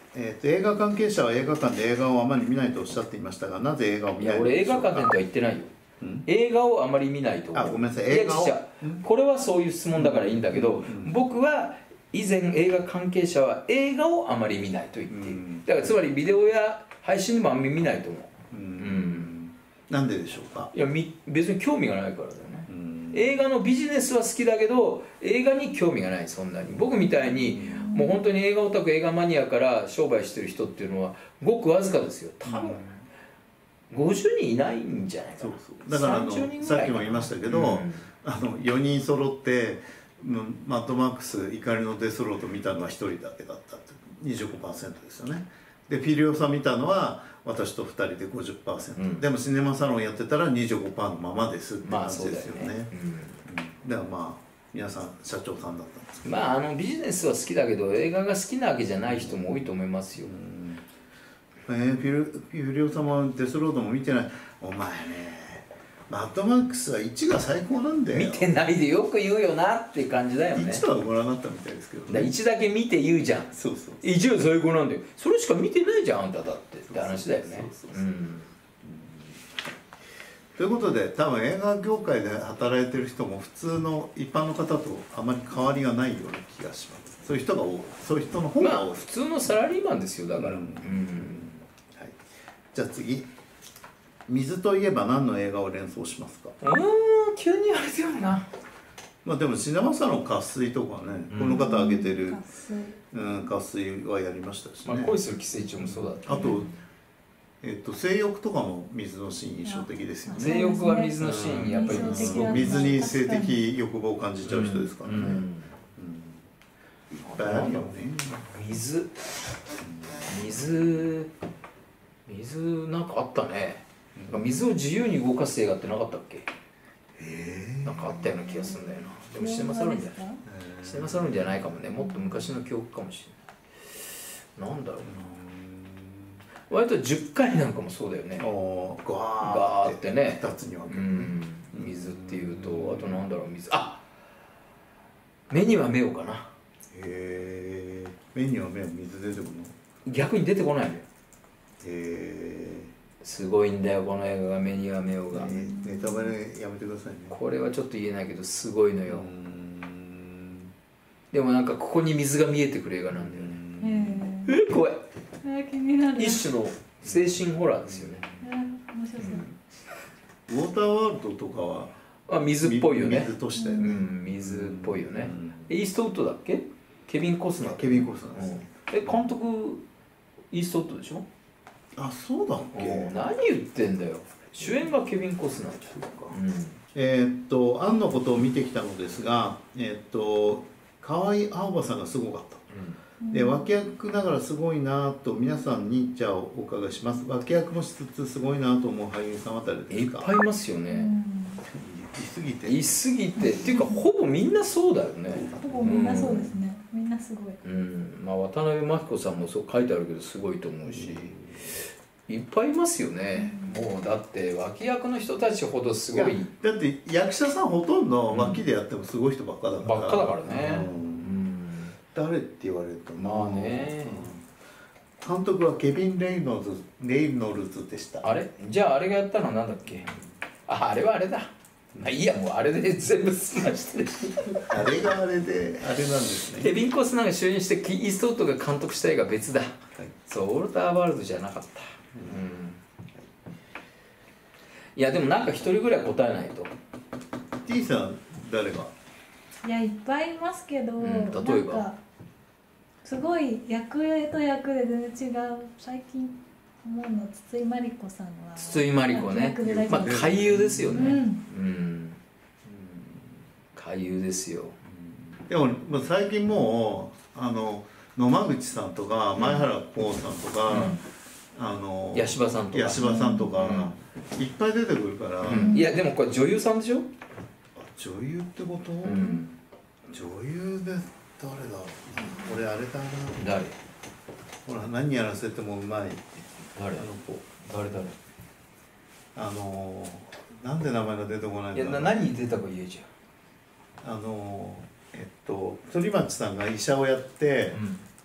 えー、と映画関係者は映画館で映画をあまり見ないとおっしゃっていましたが、なぜ映画を見いやないのでしょうか。 俺映画館でとは言ってないよ、うん、映画をあまり見ないと思う。 あ、ごめんなさい、映画を。 いやこれはそういう質問だからいいんだけど、うん、僕は以前映画関係者は映画をあまり見ないと言っている、うん、だからつまりビデオや配信でもあんまり見ないと思う。うん、うん、 なんででしょうか。 いや別に興味がないからだよね、うん、映画のビジネスは好きだけど映画に興味がない。そんなに僕みたいにもう本当に映画オタク映画マニアから商売してる人っていうのはごくわずかですよ。多分ごじゅうにんいないんじゃないかな。そうそうだからあのさっきも言いましたけど、うん、あのよにん揃ってマッドマックス怒りのデスロード見たのはひとりだけだったって にじゅうごパーセント ですよね。でフィリオさん見たのは私とふたりで ごじゅっパーセント、うん、でもシネマサロンやってたら にじゅうごパーセント のままですって感じですよね。まあそうだよね、うん、だからまあ皆さん社長さんだったんですけど、 まああのビジネスは好きだけど映画が好きなわけじゃない人も多いと思いますよ。 うん、えー、フィルフィリオさんもデスロードも見てない。お前ね、マッドマックスはいちが最高なんだよ。 見てないでよく言うよなって感じだよね。 いちはご覧になったみたいですけどね。 いちだけ見て言うじゃん。 そうそう。 いちは最高なんだよ。それしか見てないじゃんあんただってって話だよね。 ということで多分映画業界で働いてる人も普通の一般の方とあまり変わりがないような気がします。そういう人が多い。そういう人の方が多い。 まあ普通のサラリーマンですよだから。うんうん、 はい、じゃあ次。水といえば何の映画を連想しますか。 うーん急にあれだよな。 まあでもシネマサロン渇水とかね、うん、この方挙げてる渇水、うん、渇水はやりましたしね。 まあ、恋する寄生虫もそうだった、 ね、あと、えっと性欲とかも水のシーン印象的ですよね。 性欲は水のシーンにやっぱりすごく水に性的欲望を感じちゃう人ですからね。うんうんうん、いっぱいあるよね。 水水水なんかあったね。水を自由に動かす映画ってなかったっけ？えー、なんかあったような気がするんだよな。でもシネマサロンじゃない。シネマサロンじゃないかもね。もっと昔の記憶かもしれない。なんだろうな。割とじゅっかいなんかもそうだよね。 おーガーってね。 ふたつに分ける、 うん、水っていうとあとなんだろう水。あ、目には目をかな。 へえ。目には目は水出てくるの？ 逆に出てこないのよ。へえ。 すごいんだよこの映画が目には目をが、 ね、ネタバレやめてくださいね。 これはちょっと言えないけどすごいのよ。でもなんかここに水が見えてくる映画なんだよね。えー、怖い。 えー、気になる。 一種の精神ホラーですよね。 えー、面白そう、 うん、ウォーターワールドとかはあ水っぽいよね。 水としてね、うん、 水っぽいよね、うん、イーストウッドだっけ？ケビン・コスナー。 ケビン・コスナーです、 うん、え監督イーストウッドでしょ？ あ、そうだっけ？ 何言ってんだよ。主演がケビン・コスナーじゃんか、うん、 えー、っとアンのことを見てきたのですが、えー、っと河合青葉さんがすごかった、うん、で脇役ながらすごいなと皆さんにじゃあお伺いします。脇役もしつつすごいなと思う俳優さんあたりですか？ いっぱいいますよね、うん、 いすぎていすぎてっていうかほぼみんなそうだよね。 ほぼみんなそうですね、うん、みんなすごい、 うん、まあ渡辺真紀子さんもそう書いてあるけどすごいと思うし、いっぱいいますよね、うん、もうだって脇役の人たちほどすごい。 だって役者さんほとんど脇でやってもすごい人ばっかだから、 ばっかだからね、うんうん、誰って言われるとまあね、 うん、監督はケビン・レイノルズ、レイノルズでした。 あれじゃああれがやったのはなんだっけ？あ、あれはあれだ。まあいいや、もうあれで全部済ましてるあれがあれであれなんですね。 ケビン・コスナーが主演してイーストウッドが監督した映画別だ、はい、そうウォルター・ワールドじゃなかった、うん、いやでもなんか一人ぐらい答えないと。 T さん誰が？ いやいっぱいいますけど、うん、 例えばなんかすごい役と役で全然違う。最近思うの筒井真理子さんは筒井真理子ね、まあ俳優ですよね、うん、うん、俳優ですよ。 でも最近もうあの野間口さんとか前原光さんとか、うん、あの八柴さんとか八柴さんとか、うん、いっぱい出てくるから、 うん、いやでもこれ女優さんでしょ？ 女優ってこと？うん、女優で誰だろうな、俺あれだな、 誰？ ほら何やらせてもうまい誰？あの子誰誰？ あのなんで名前が出てこないんだろう。 いや何に出たか言えじゃん。あのえっと反町さんが医者をやって、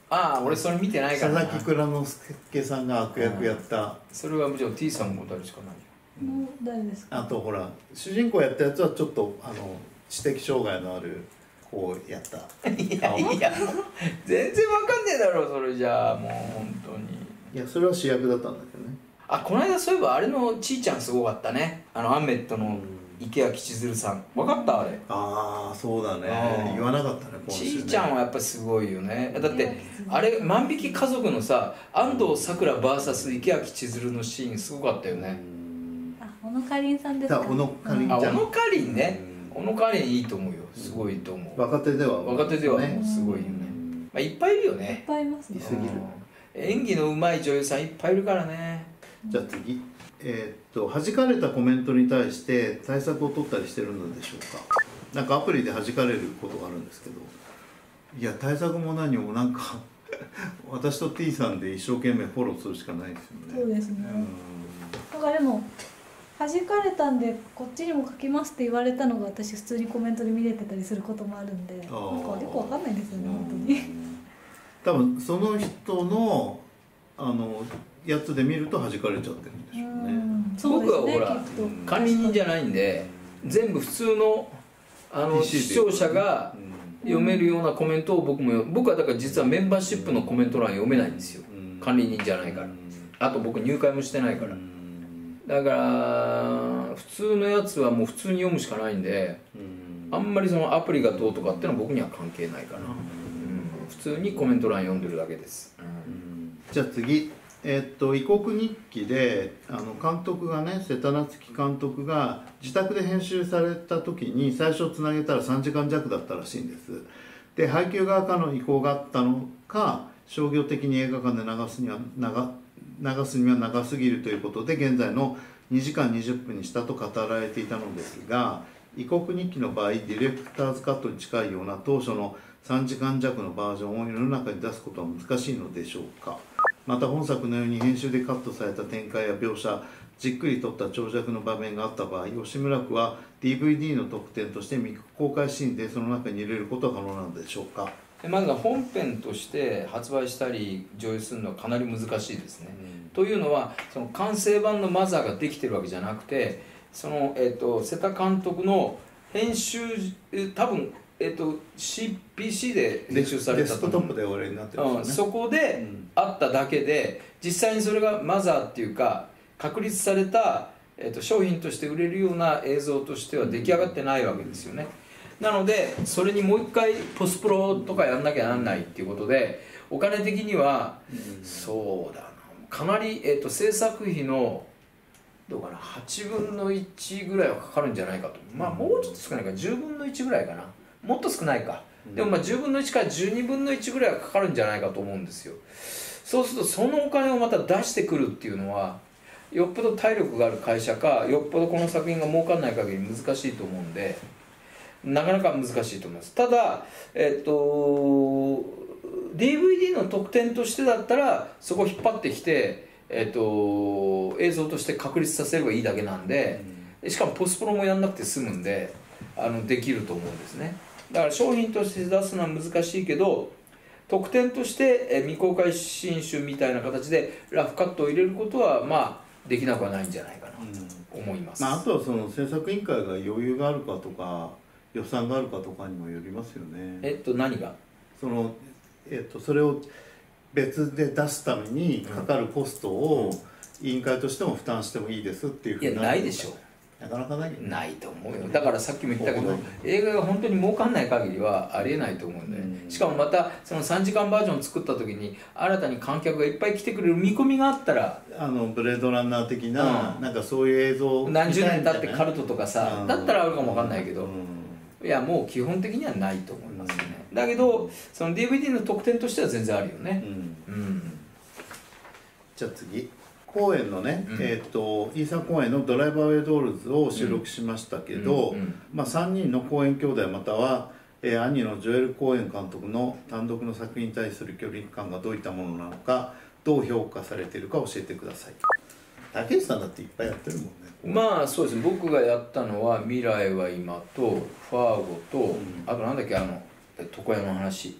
ああ俺それ見てないからな。 佐々木蔵之介さんが悪役やった、 それはもちろん T さんのことあるしかないよ。 もう誰ですか？ あとほら主人公やったやつはちょっとあの知的障害のある子をやったいやいや全然わかんねえだろそれじゃあもう本当に。 いやそれは主役だったんだけどね。 あこの間そういえばあれのちーちゃんすごかったね。あのアメットの池谷千鶴さんわかったあれ。 ああそうだねあー言わなかったね今週ね。 ちーちゃんはやっぱすごいよね。だってあれ万引き家族のさ安藤サクラ ブイエス 池谷千鶴のシーンすごかったよね。 あ、小野かりんさんですか？ だ小野かりんあちゃん小野かりんね。小野かりんいいと思うよ。すごいと思う。 若手では若手ではもねうすごいよね。まあいっぱいいるよいっね。 ぱいいますね。 いすぎる。 演技の上手い女優さんいっぱいいるからね。 じゃあ次えーっと弾かれたコメントに対して対策を取ったりしてるのでしょうか。なんかアプリで弾かれることがあるんですけど、いや対策も何もなんか私と T さんで一生懸命フォローするしかないですよね。 そうですね。 うんなんかでも弾かれたんでこっちにも書きますって言われたのが私普通にコメントで見れてたりすることもあるんで、なんかあーよくわかんないですよね本当に。 多分その人のあのやつで見ると弾かれちゃってるんでしょうね。 うんそうですね僕はほらきっと管理人じゃないんで全部普通のあのピーシー で視聴者がうん読めるようなコメントを僕も読僕はだから実はメンバーシップのコメント欄読めないんですよ。 うん管理人じゃないから。あと僕入会もしてないからう。んだから普通のやつはもう普通に読むしかないんでうんあんまりそのアプリがどうとかっていうのは僕には関係ないかな。うん普通にコメント欄読んでるだけです。うんじゃあ次、えーっと異国日記であの監督がね瀬田夏樹監督が自宅で編集された時に最初つなげたらさんじかん弱だったらしいんです。で配給側からの意向があったのか商業的に映画館で流すには長流すには長すぎるということで現在のにじかんにじゅっぷんにしたと語られていたのですが異国日記の場合ディレクターズカットに近いような当初のさんじかん弱のバージョンを世の中に出すことは難しいのでしょうか。また本作のように編集でカットされた展開や描写じっくりとった長尺の場面があった場合吉村区は ディーブイディー の特典として未公開シーンでその中に入れることは可能なのでしょうか。 でまずは本編として発売したり上映するのはかなり難しいですね。というのはその完成版のマザーができてるわけじゃなくてその、えー、と瀬田監督の編集多分、えー、と シーピーシー で編集されデスたと思う。 クトップで俺になってるんうん、 ですよね。 そこであっただけで実際にそれがマザーっていうか確立された、えー、と商品として売れるような映像としては出来上がってないわけですよね。なのでそれにもう一回ポスプロとかやんなきゃなんないっていうことでお金的には、そうだなかなり、えー、と制作費のどうかなはちぶんのいちぐらいはかかるんじゃないかと。まあもうちょっと少ないかじゅうぶんのいちぐらいかなもっと少ないか。でもまあじゅうぶんのいちからじゅうにぶんのいちぐらいはかかるんじゃないかと思うんですよ。そうするとそのお金をまた出してくるっていうのはよっぽど体力がある会社かよっぽどこの作品が儲かんない限り難しいと思うんでなかなか難しいと思います。ただえっと ディーブイディー の特典としてだったらそこを引っ張ってきて、えっと、映像として確立させればいいだけなんでしかもポスプロもやんなくて済むんであのできると思うんですね。だから商品として出すのは難しいけど特典としてえ未公開新種みたいな形でラフカットを入れることはまあできなくはないんじゃないかなと思います。 まあ、あとはその制作委員会が余裕があるかとか予算があるかとかにもよりますよね。 えっと何がその、えっと、それを別で出すためにかかるコストを委員会としても負担してもいいですっていうふうにいやないでしょなかなかないよね。 ないと思うよ。だからさっきも言ったけど映画が本当に儲かんない限りはありえないと思うんで、 うんしかもまたそのさんじかんバージョン作った時に新たに観客がいっぱい来てくれる見込みがあったらあのブレードランナー的な、 うんなんかそういう映像何十年経ってカるルトとかさだったらあるかもわかんないけど、 うんいやもう基本的にはないと思いますね。だけどその ディーブイディー の特典としては全然あるよね。 うんうんじゃあ次公演のね、 うんえー、とイーサン公演の「ドライバーウェイドールズ」を収録しましたけど、 うんうんまあ、さんにんの公演兄弟または、えー兄のジョエル・コーエン監督の単独の作品に対する距離感がどういったものなのかどう評価されているか教えてください。竹内さんだっていっぱいやってるもんね。 まあそうですね僕がやったのは「未来は今」と「ファーゴと」 んあとなんだっけあの床屋の話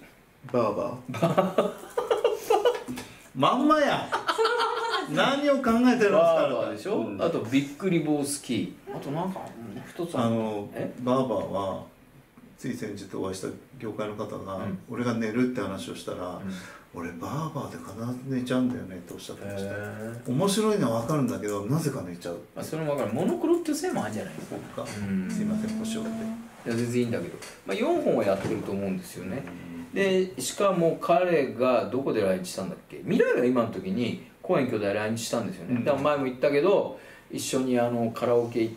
バーバーまんまや何を考えてるんですか。 バーバーでしょ、 うんあとびっくり棒スキー、あとなんか一つあのえバーバーはつい先日お会いした業界の方が、 うん俺が寝るって話をしたら、俺バーバーで必ず寝ちゃうんだよねっておっしゃってました。面白いのは分かるんだけどなぜか寝ちゃう。 まあ、それも分かる。モノクロっていうせいもあるんじゃないですか。 そうか、 うんすいません腰折って。 いや全然いいんだけど、まあ、よんほんはやってると思うんですよね。でしかも彼がどこで来日したんだっけ。未来が今の時に公園兄弟来日したんですよね、うん、だから前も言ったけど一緒にあのカラオケ行って、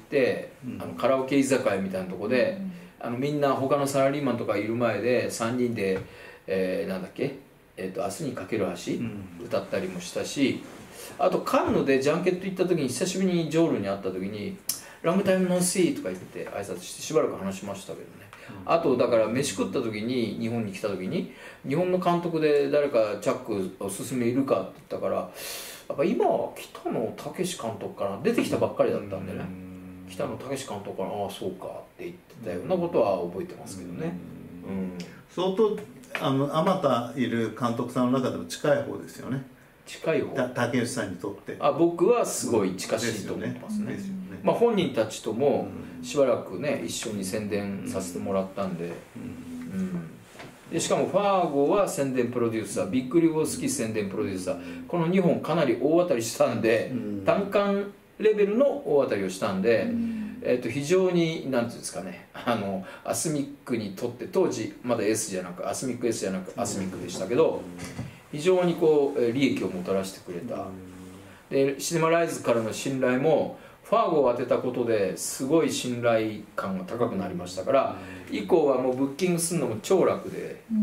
うん、あのカラオケ居酒屋みたいなとこで、うん、あのみんな他のサラリーマンとかいる前でさんにんで、えー、なんだっけ、えーと「明日にかける橋」うん、歌ったりもしたし、あとカンヌでジャンケット行った時に久しぶりにジョールに会った時に「ラングタイムノーシー」とか言って挨拶してしばらく話しましたけどね。あとだから飯食った時に日本に来た時に日本の監督で誰かチャックおすすめいるかって言ったから、やっぱ今は北野武監督かな、出てきたばっかりだったんでね、北野武監督から「ああそうか」って言ってたようなことは覚えてますけどね。うん、 相当あのあまたいる監督さんの中でも近い方ですよね。 近い方。 竹内さんにとって。 あ、僕はすごい近しいと思ってますね。ですよね。まあ本人たちともしばらくね一緒に宣伝させてもらったんで、うん、でしかもファーゴは宣伝プロデューサー、ビッグリボスキー宣伝プロデューサー、このにほんかなり大当たりしたんで、単館レベルの大当たりをしたんで、えーと非常に何ていうんですかね、あのアスミックにとって当時まだ S じゃなくアスミック S じゃなくアスミックでしたけど、非常にこう利益をもたらしてくれた。でシネマライズからの信頼もファーゴを当てたことですごい信頼感が高くなりましたから、以降はもうブッキングするのも超楽で、うん、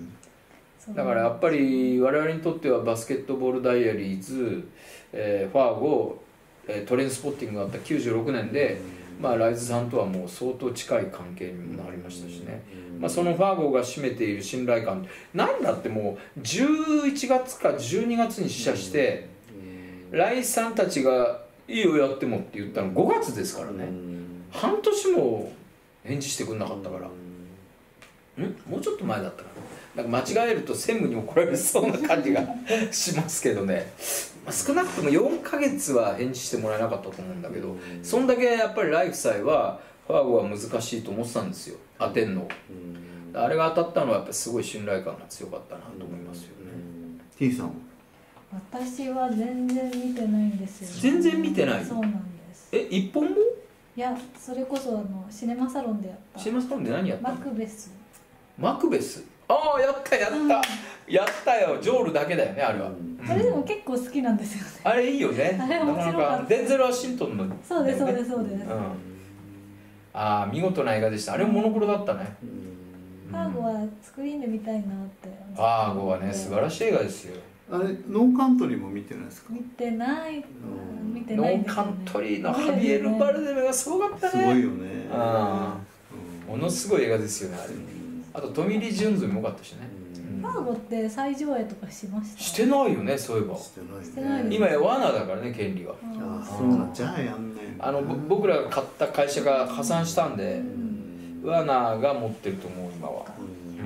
うん、だからやっぱり我々にとってはバスケットボールダイアリーズ、えー、ファーゴ、えー、トレインスポッティングがあったきゅうじゅうろくねんで、まあ、ライズさんとはもう相当近い関係にもなりましたしね、まあ、そのファーゴが占めている信頼感、なんだってもうじゅういちがつかじゅうにがつに試写して、ライズさんたちがいいよやってもって言ったのごがつですからね、半年も返事してくれなかったから、んもうちょっと前だったかな、なんか間違えると専務に怒られそうな感じがしますけどね、まあ、少なくともよんかげつは返事してもらえなかったと思うんだけど、そんだけやっぱりライフサイはファーゴは難しいと思ってたんですよ、当てんの。あれが当たったのはやっぱりすごい信頼感が強かったなと思いますよね。 T さんは？ 私は全然見てないんですよ、ね、 全然見てない。 そうなんです。 え、一本も？ いや、それこそあのシネマサロンでやったシネマサロンで何やったの？ マクベス。 マクベス、ああやったやった、うん、やったよ。ジョールだけだよねあれは、うん、 あれでも結構好きなんですよね。 あれいいよね。 あれ面白かった。 デンゼル・ワシントンの、ね、 そうですそうですそうです、うん、 ああ見事な映画でした。あれもモノクロだったね。 ファーゴはスクリーンで見たいなって。 ファーゴはね素晴らしい映画ですよ。 あれノーカントリーも見てないですか？ 見てない、 うん、 見てないんですよね。 ノーカントリーのハビエル・バルデメがすごかったね。 すごいよね。 ああ、ものすごい映画ですよねあれ。あとトミー・リー・ジューンズも良かったしね。 ファーゴって再上映とかしました？ してないよね、そういえば。 してないね。 今やワーナーだからね、権利は。 ああ、そうなんじゃあやんない。 あの僕らが買った会社が破産したんで、ワーナーが持ってると思う今は。うん。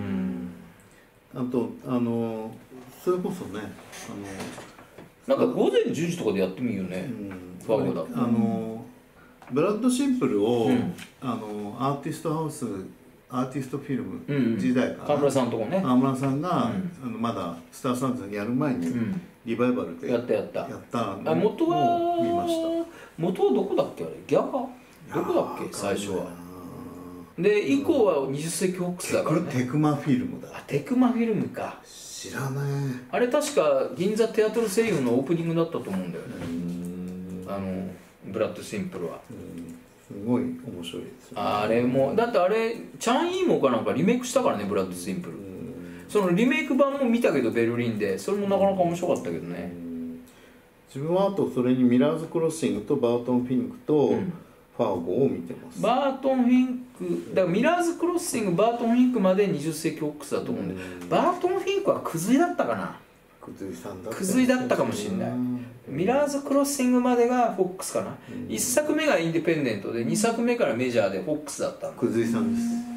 あとあのそれこそね、 あのなんか午前じゅうじとかでやってもいいよね。ファーゴだ。 あのブラッドシンプルをあのアーティストハウスアーティストフィルム時代から、 川村さんとこね、 川村さんが、うん、あのまだスター・サンズやる前に、うん、リバイバルでやったやったやったあ元は見ました。 元はどこだっけあれ？ギャガ？どこだっけ最初は。で以降はにじゅっ世紀フォックスだからね。 これテクマフィルムだ。 あ、テクマフィルムか。 知らない。 あれ確か銀座テアトル声優のオープニングだったと思うんだよね。あのブラッドシンプルは。 すごい面白いですよね。 あれもだってあれチャン・イーモかなんかリメイクしたからね、ブラッドシンプル。そのリメイク版も見たけどベルリンで、それもなかなか面白かったけどね。 自分はあとそれにミラーズ・クロッシングとバートン・フィンクとファーゴを見てます。 バートン・フィンクだからミラーズ・クロッシング、バートン・フィンクまでにじゅっ世紀フォックスだと思うんで、バートン・フィンクはクズイだったかな。 クズイさんだった。 クズイだったかもしれない。ミラーズ・クロッシングまでがフォックスかな。いっさくめがインディペンデントでにさくめからメジャーでフォックスだったんだ。 クズイさんです。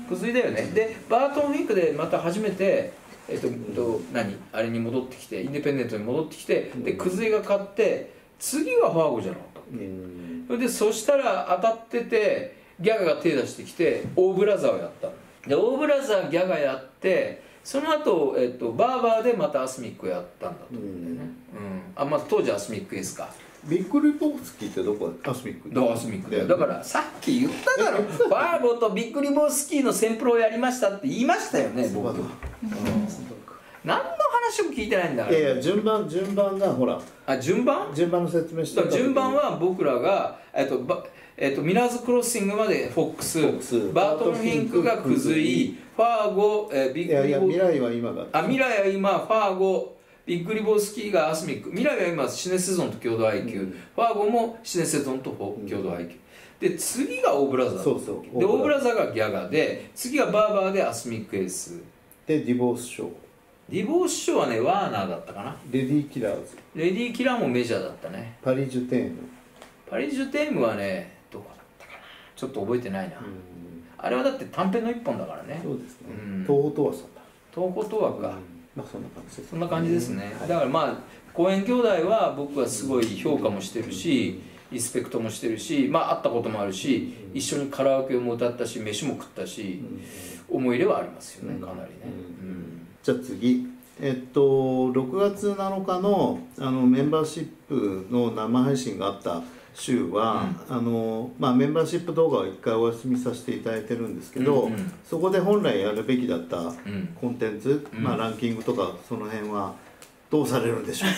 くずいだよね。でバートン・フィンクでまた初めてえっと、と何あれに戻ってきてインディペンデントに戻ってきてでくずいが勝って次はファーゴじゃなかったっけ、それでそしたら当たっててギャガが手出してきてオーブラザーをやったでオーブラザーギャガやってその後、えっとバーバーでまたアスミックをやったんだと思うんだよね、うんあまあ、当時アスミックエースかビッグリボフスキーってどこアスミックどうアスミックだよだからさっき言っただろファーゴとビッグリボフスキーのセンプロをやりましたって言いましたよね僕、うん、何の話も聞いてないんだからいやいや順番順番がほらあ順番順番の説明してた順番は僕らが、えっとばえっと、ミラーズクロッシングまでフォックス、 ックスバートン・フィンクがくずいファーゴ、えー、ビッグリボいやいや未来は今があ未来は今ファーゴビッグリボスキーがアスミック未来は今シネセゾンと共同 アイキュー、うん、ファーゴもシネセゾンと共同 アイキュー、で次がオーブラザーそうそうでオーブラザーがギャガで次がバーバーでアスミックエースでディボースショーディボースショーはねワーナーだったかなレディーキラーズレディーキラーもメジャーだったねパリジュテーヌパリジュテームはねどこだったかなちょっと覚えてないな、あれはだって短編の一本だからねそうですね、 うん、 東宝とはさんだ東宝とはか、 うんまあそんな感じです、 そんな感じですね、だからまあコエン兄弟は僕はすごい評価もしてるしリスペクトもしてるしまあ会ったこともあるし一緒にカラオケも歌ったし飯も食ったし思い入れはありますよねかなりね、うん、 じゃあ次えっとろくがつなのかのあのメンバーシップの生配信があった週は、うん、あのまあ、メンバーシップ動画を一回お休みさせていただいてるんですけど、うんうん、そこで本来やるべきだったコンテンツ、うん、まあ、ランキングとかその辺はどうされるんでしょうか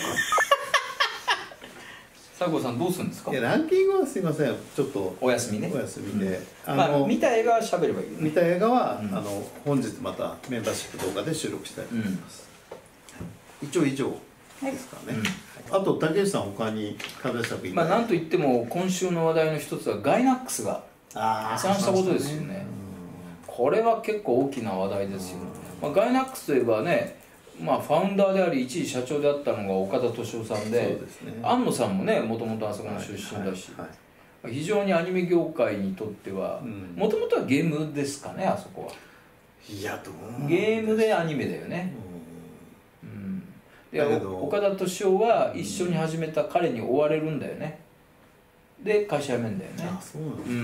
西郷さんどうするんですか。 いやランキングはすいませんちょっとお休みねお休みで、うん、 あの、まあ、見た映画は喋ればいいよね。 見た映画は、うん、あの本日またメンバーシップ動画で収録したいと思います、うん、一応以上ですかね、はい、あと竹内さん他に課題作品まあなんといっても今週の話題の一つはガイナックスが破産したことですよね、ね、これは結構大きな話題ですよ、まあ、ガイナックスといえばね、まあ、ファウンダーであり一時社長であったのが岡田敏夫さん で, で、ね、庵野さんもねもともとあそこの出身だし、はいはいはい、非常にアニメ業界にとってはもともとはゲームですかねあそこは。 いやどうゲームでアニメだよね、うん、で岡田敏夫は一緒に始めた彼に追われるんだよね。で会社辞めんだよね。 あそうなんですか、うん、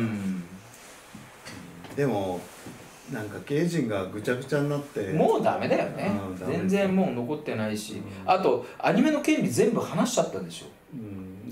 でもなんか経営陣がぐちゃぐちゃになってもうダメだよね、うん、全然もう残ってないし、うん、あとアニメの権利全部話しちゃったでしょ、 うん、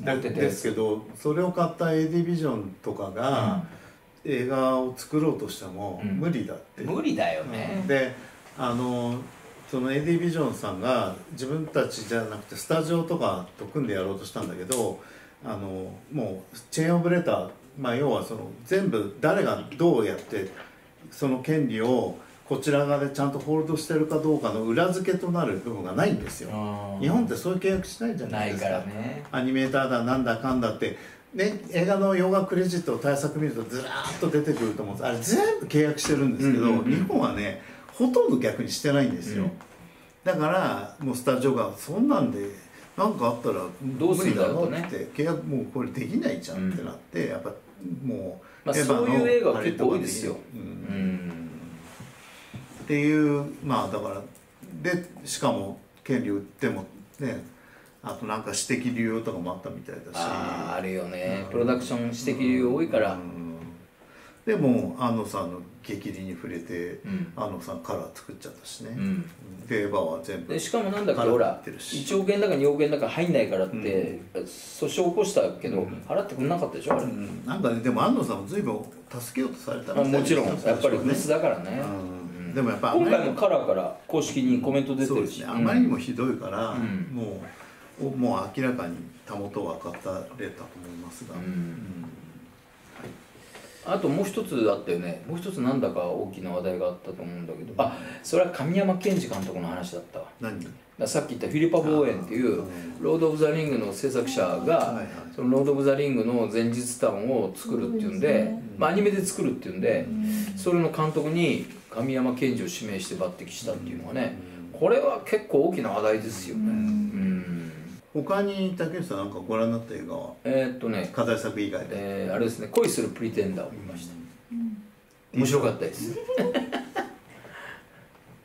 だですけどそれを買った エーディー ビジョンとかが、うん、映画を作ろうとしても無理だって、 うん、無理だよね、 であのその エーディー ビジョンさんが自分たちじゃなくてスタジオとかと組んでやろうとしたんだけどあのもうチェーンオブレター、まあ、要はその全部誰がどうやってその権利をこちら側でちゃんとホールドしてるかどうかの裏付けとなる部分がないんですよ。日本ってそういう契約しないじゃないですか。 ないからね。 アニメーターだなんだかんだってね、映画の洋画クレジット対策見るとずらーっと出てくると思うんです。あれ全部契約してるんですけど、うんうんうん、日本はねほとんど逆にしてないんですよ、うん、だからもうスタジオがそんなんで何かあったら無理だろうって、ね、契約もうこれできないじゃんってなって、うん、やっぱもうまあ、そういう映画は結構多いですよ、うんうん、っていうまあだからでしかも権利売ってもねあとなんか私的流用とかもあったみたいだしあああるよね、うん、プロダクション私的流用多いから、うん、 でも庵野さんの激励に触れて、うん、庵野さんカラー作っちゃったしね、うん、でエヴァは全部でしかもなんだっけほらいちおくえんだかにおくえんだか入んないからって、うん、訴訟起こしたけど、うん、払ってくれなかったでしょあれ、うん、 なんかねでも庵野さんも随分助けようとされたみたいな、 もちろんやっぱりブスだからね、 うん、でもやっぱ今回もカラーから公式にコメント出てるし、 ね、あまりにもひどいから、うん、もうもう明らかにたもとは語れたと思いますが、うんうんあともう一つあったよね。もう一つなんだか大きな話題があったと思うんだけど、あ、それは神山健二監督の話だったわ。 何？ ださっき言ったフィリパ・ボーエンっていうロード・オブ・ザ・リングの制作者がそのロード・オブ・ザ・リングの前日談を作るっていうんで、まあアニメで作るっていうんで、それの監督に神山健二を指名して抜擢したっていうのがね、これは結構大きな話題ですよね。うん他に竹内さんなんかご覧になった映画はえー、っとね課題作以外で、 えー、あれですね恋するプリテンダーを見ました、うん、面白かったです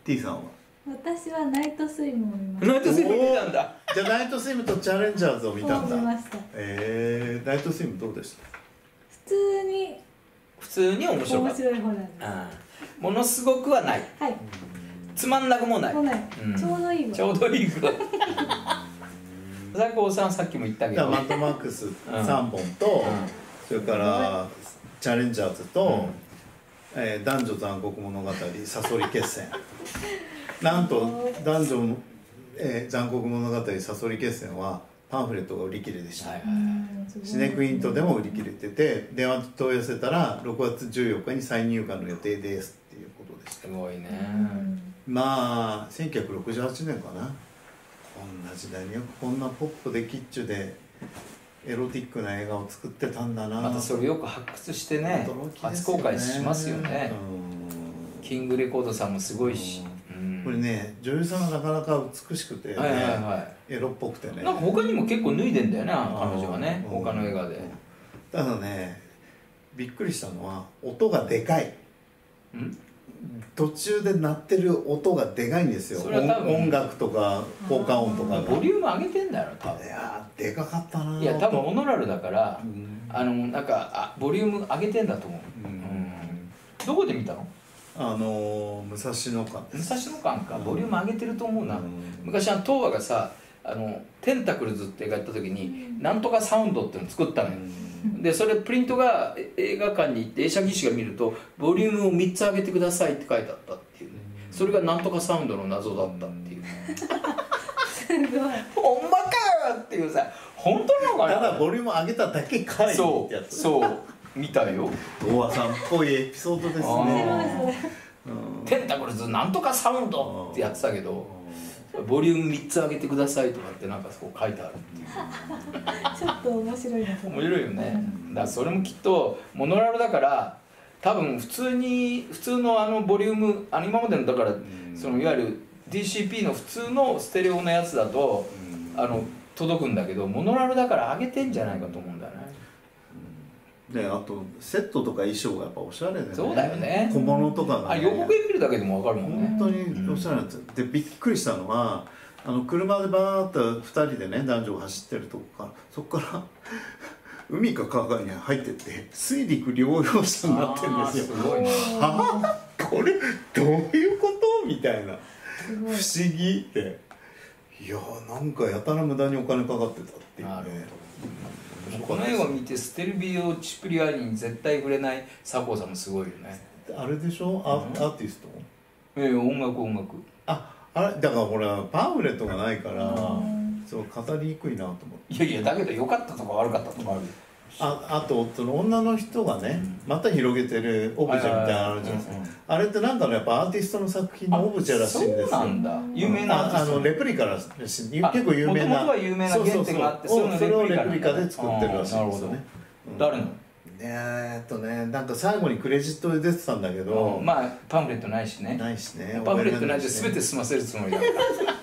T さんは私はナイトスイムを見ましナイトスイム見たんだ。 じゃあナイトスイムとチャレンジャーズを見たんた。 だ。 見ました。 えー、ナイトスイムどうでした？ 普通に普通に面白か面った。 白いホラーです。 あーものすごくはない。 はい。 つまんなくもない。 ごめん、 うんちょうどいいわ。 ちょうどいいぐらい。佐々木さんさっきも言ったけど。 だからマッドマックスさんぼんと、それからチャレンジャーズと、 うんえー男女残酷物語サソリ決戦なんと男女、えー残酷物語サソリ決戦はパンフレットが売り切れでした、 はいはいうんすごいシネクイントでも売り切れてて電話問い合わせたらろくがつじゅうよっかに再入荷の予定ですっていうことでしたすごいね。 まあせんきゅうひゃくろくじゅうはちねんかな、こんな時代によくこんなポップでキッチュでエロティックな映画を作ってたんだな。 またそれよく発掘してね、 驚きです初公開しますよね。 うんキングレコードさんもすごいし。うんこれね女優さんがなかなか美しくて、ねはいはいはエロっぽくてねい。なんか他にも結構脱いでんだよね、彼女はね、 うん他の映画で。 ただねびっくりしたのは音がでかい。 うん途中で鳴ってる音がでかいんですよ。 それは多分音音楽とか効果音とかがボリューム上げてんだろ、多分。 いやーでかかったないいや、多分モノラルだからう、んあの、なんか、あボリューム上げてんだと思う。 うんうんどこで見たの？ あのー、武蔵野館で武す。 蔵野館か、ボリューム上げてると思うな。 うん昔あの東和がさあのテンタクルズって映画やった時になんとかサウンドっていうのを作ったのよ、でそれプリントがえ映画館に行って映写技師が見るとボリュームをみっつ上げてくださいって書いてあったっていうね、それがなんとかサウンドの謎だったっていう、 すごい。 ほんまかよっていうさ、本当なのかな。 ただボリューム上げただけかいってそやつ。 うそう見たよ。 大和さんっぽいエピソードですあね。 ー面白いそれ。 うんテンタクルズなんとかサウンドってやってたけど、ボリュームみっつ上げてくださいとかってなんかそこ書いてあるっていうちょっと面白いなそれ。 面白いよね。だからそれもきっとモノラルだから多分普通に普通のあのボリュームあの今までのだからそのいわゆる ディーシーピー の普通のステレオのやつだとあの届くんだけどモノラルだから上げてんじゃないかと思うんだよね。 であとセットとか衣装がやっぱおしゃれでね。 そうだよね小物とかが、 あ予告編見るだけでも分かるもんね。 本当におしゃれなんですよ。でびっくりしたのはあの車でバーッとふたりでね男女が走ってるとこからそこから海か川に入ってって水陸両用車になってるんですよ。 あーすごいね。 はあこれどういうことみたいなすごい。 不思議っていやーなんかやたら無駄にお金かかってたっていうなるね。 この映画を見てステルビオ・チプリアーニに絶対触れない佐藤さんもすごいよね。 あれでしょ、アうんアーティストええ音楽音楽。 ああれだからほらパンフレットがないからうんそう語りにくいなと思っていやいやだけど良かったとか悪かったとかあるよ。 ああとその女の人がねまた広げてるオブジェみたいなのあるじゃないですか、 うんうんあれってなんかのやっぱアーティストの作品のオブジェらしいんですよ。 そうなんだ。有名なアーティスト。 ああのレプリカらしい結あ構有名な元々は有名な原点があってそうそうそうそれをレそれのプリカで作ってるらしいんですよね。うん誰の？ えーっとねなんか最後にクレジットで出てたんだけど、 まあパンフレットないしね。 ないしねパンフレットないでし全て済ませるつもりだから。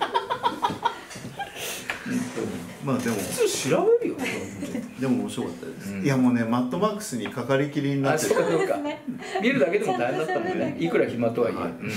まあでも普通調べるよ。 でも面白かったです、 うんいやもうねマッドマックスにかかりきりになあってるそうかそうか。 ね見るだけでも大変だったもんね。いくら暇とはいえ。 はいうん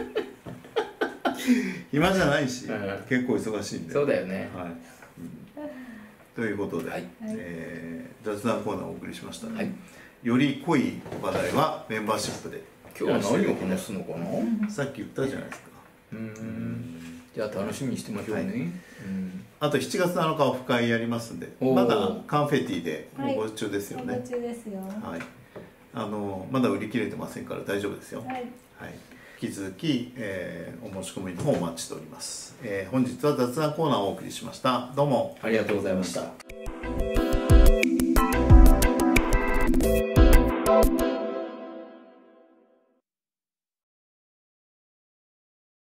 暇じゃないし、 うん結構忙しいんでそうだよね。 はい、うんということで、 はいえー雑談コーナーをお送りしました、ねはいより濃い話題はメンバーシップで今日は何を話すのかな。うさっき言ったじゃないですか。 ん。じゃあ楽しみにしてましょうね。 はいうんあとしちがつなのかオフ会やりますんでおーまだカンフェティではい応募中ですよ応ね、 募中ですよ。ははい、あのまだ売り切れてませんから大丈夫ですよ、 い。 はい、引き続き、えーお申し込みの方お待ちしております、えー本日は雑談コーナーをお送りしました。どうもありがとうございました。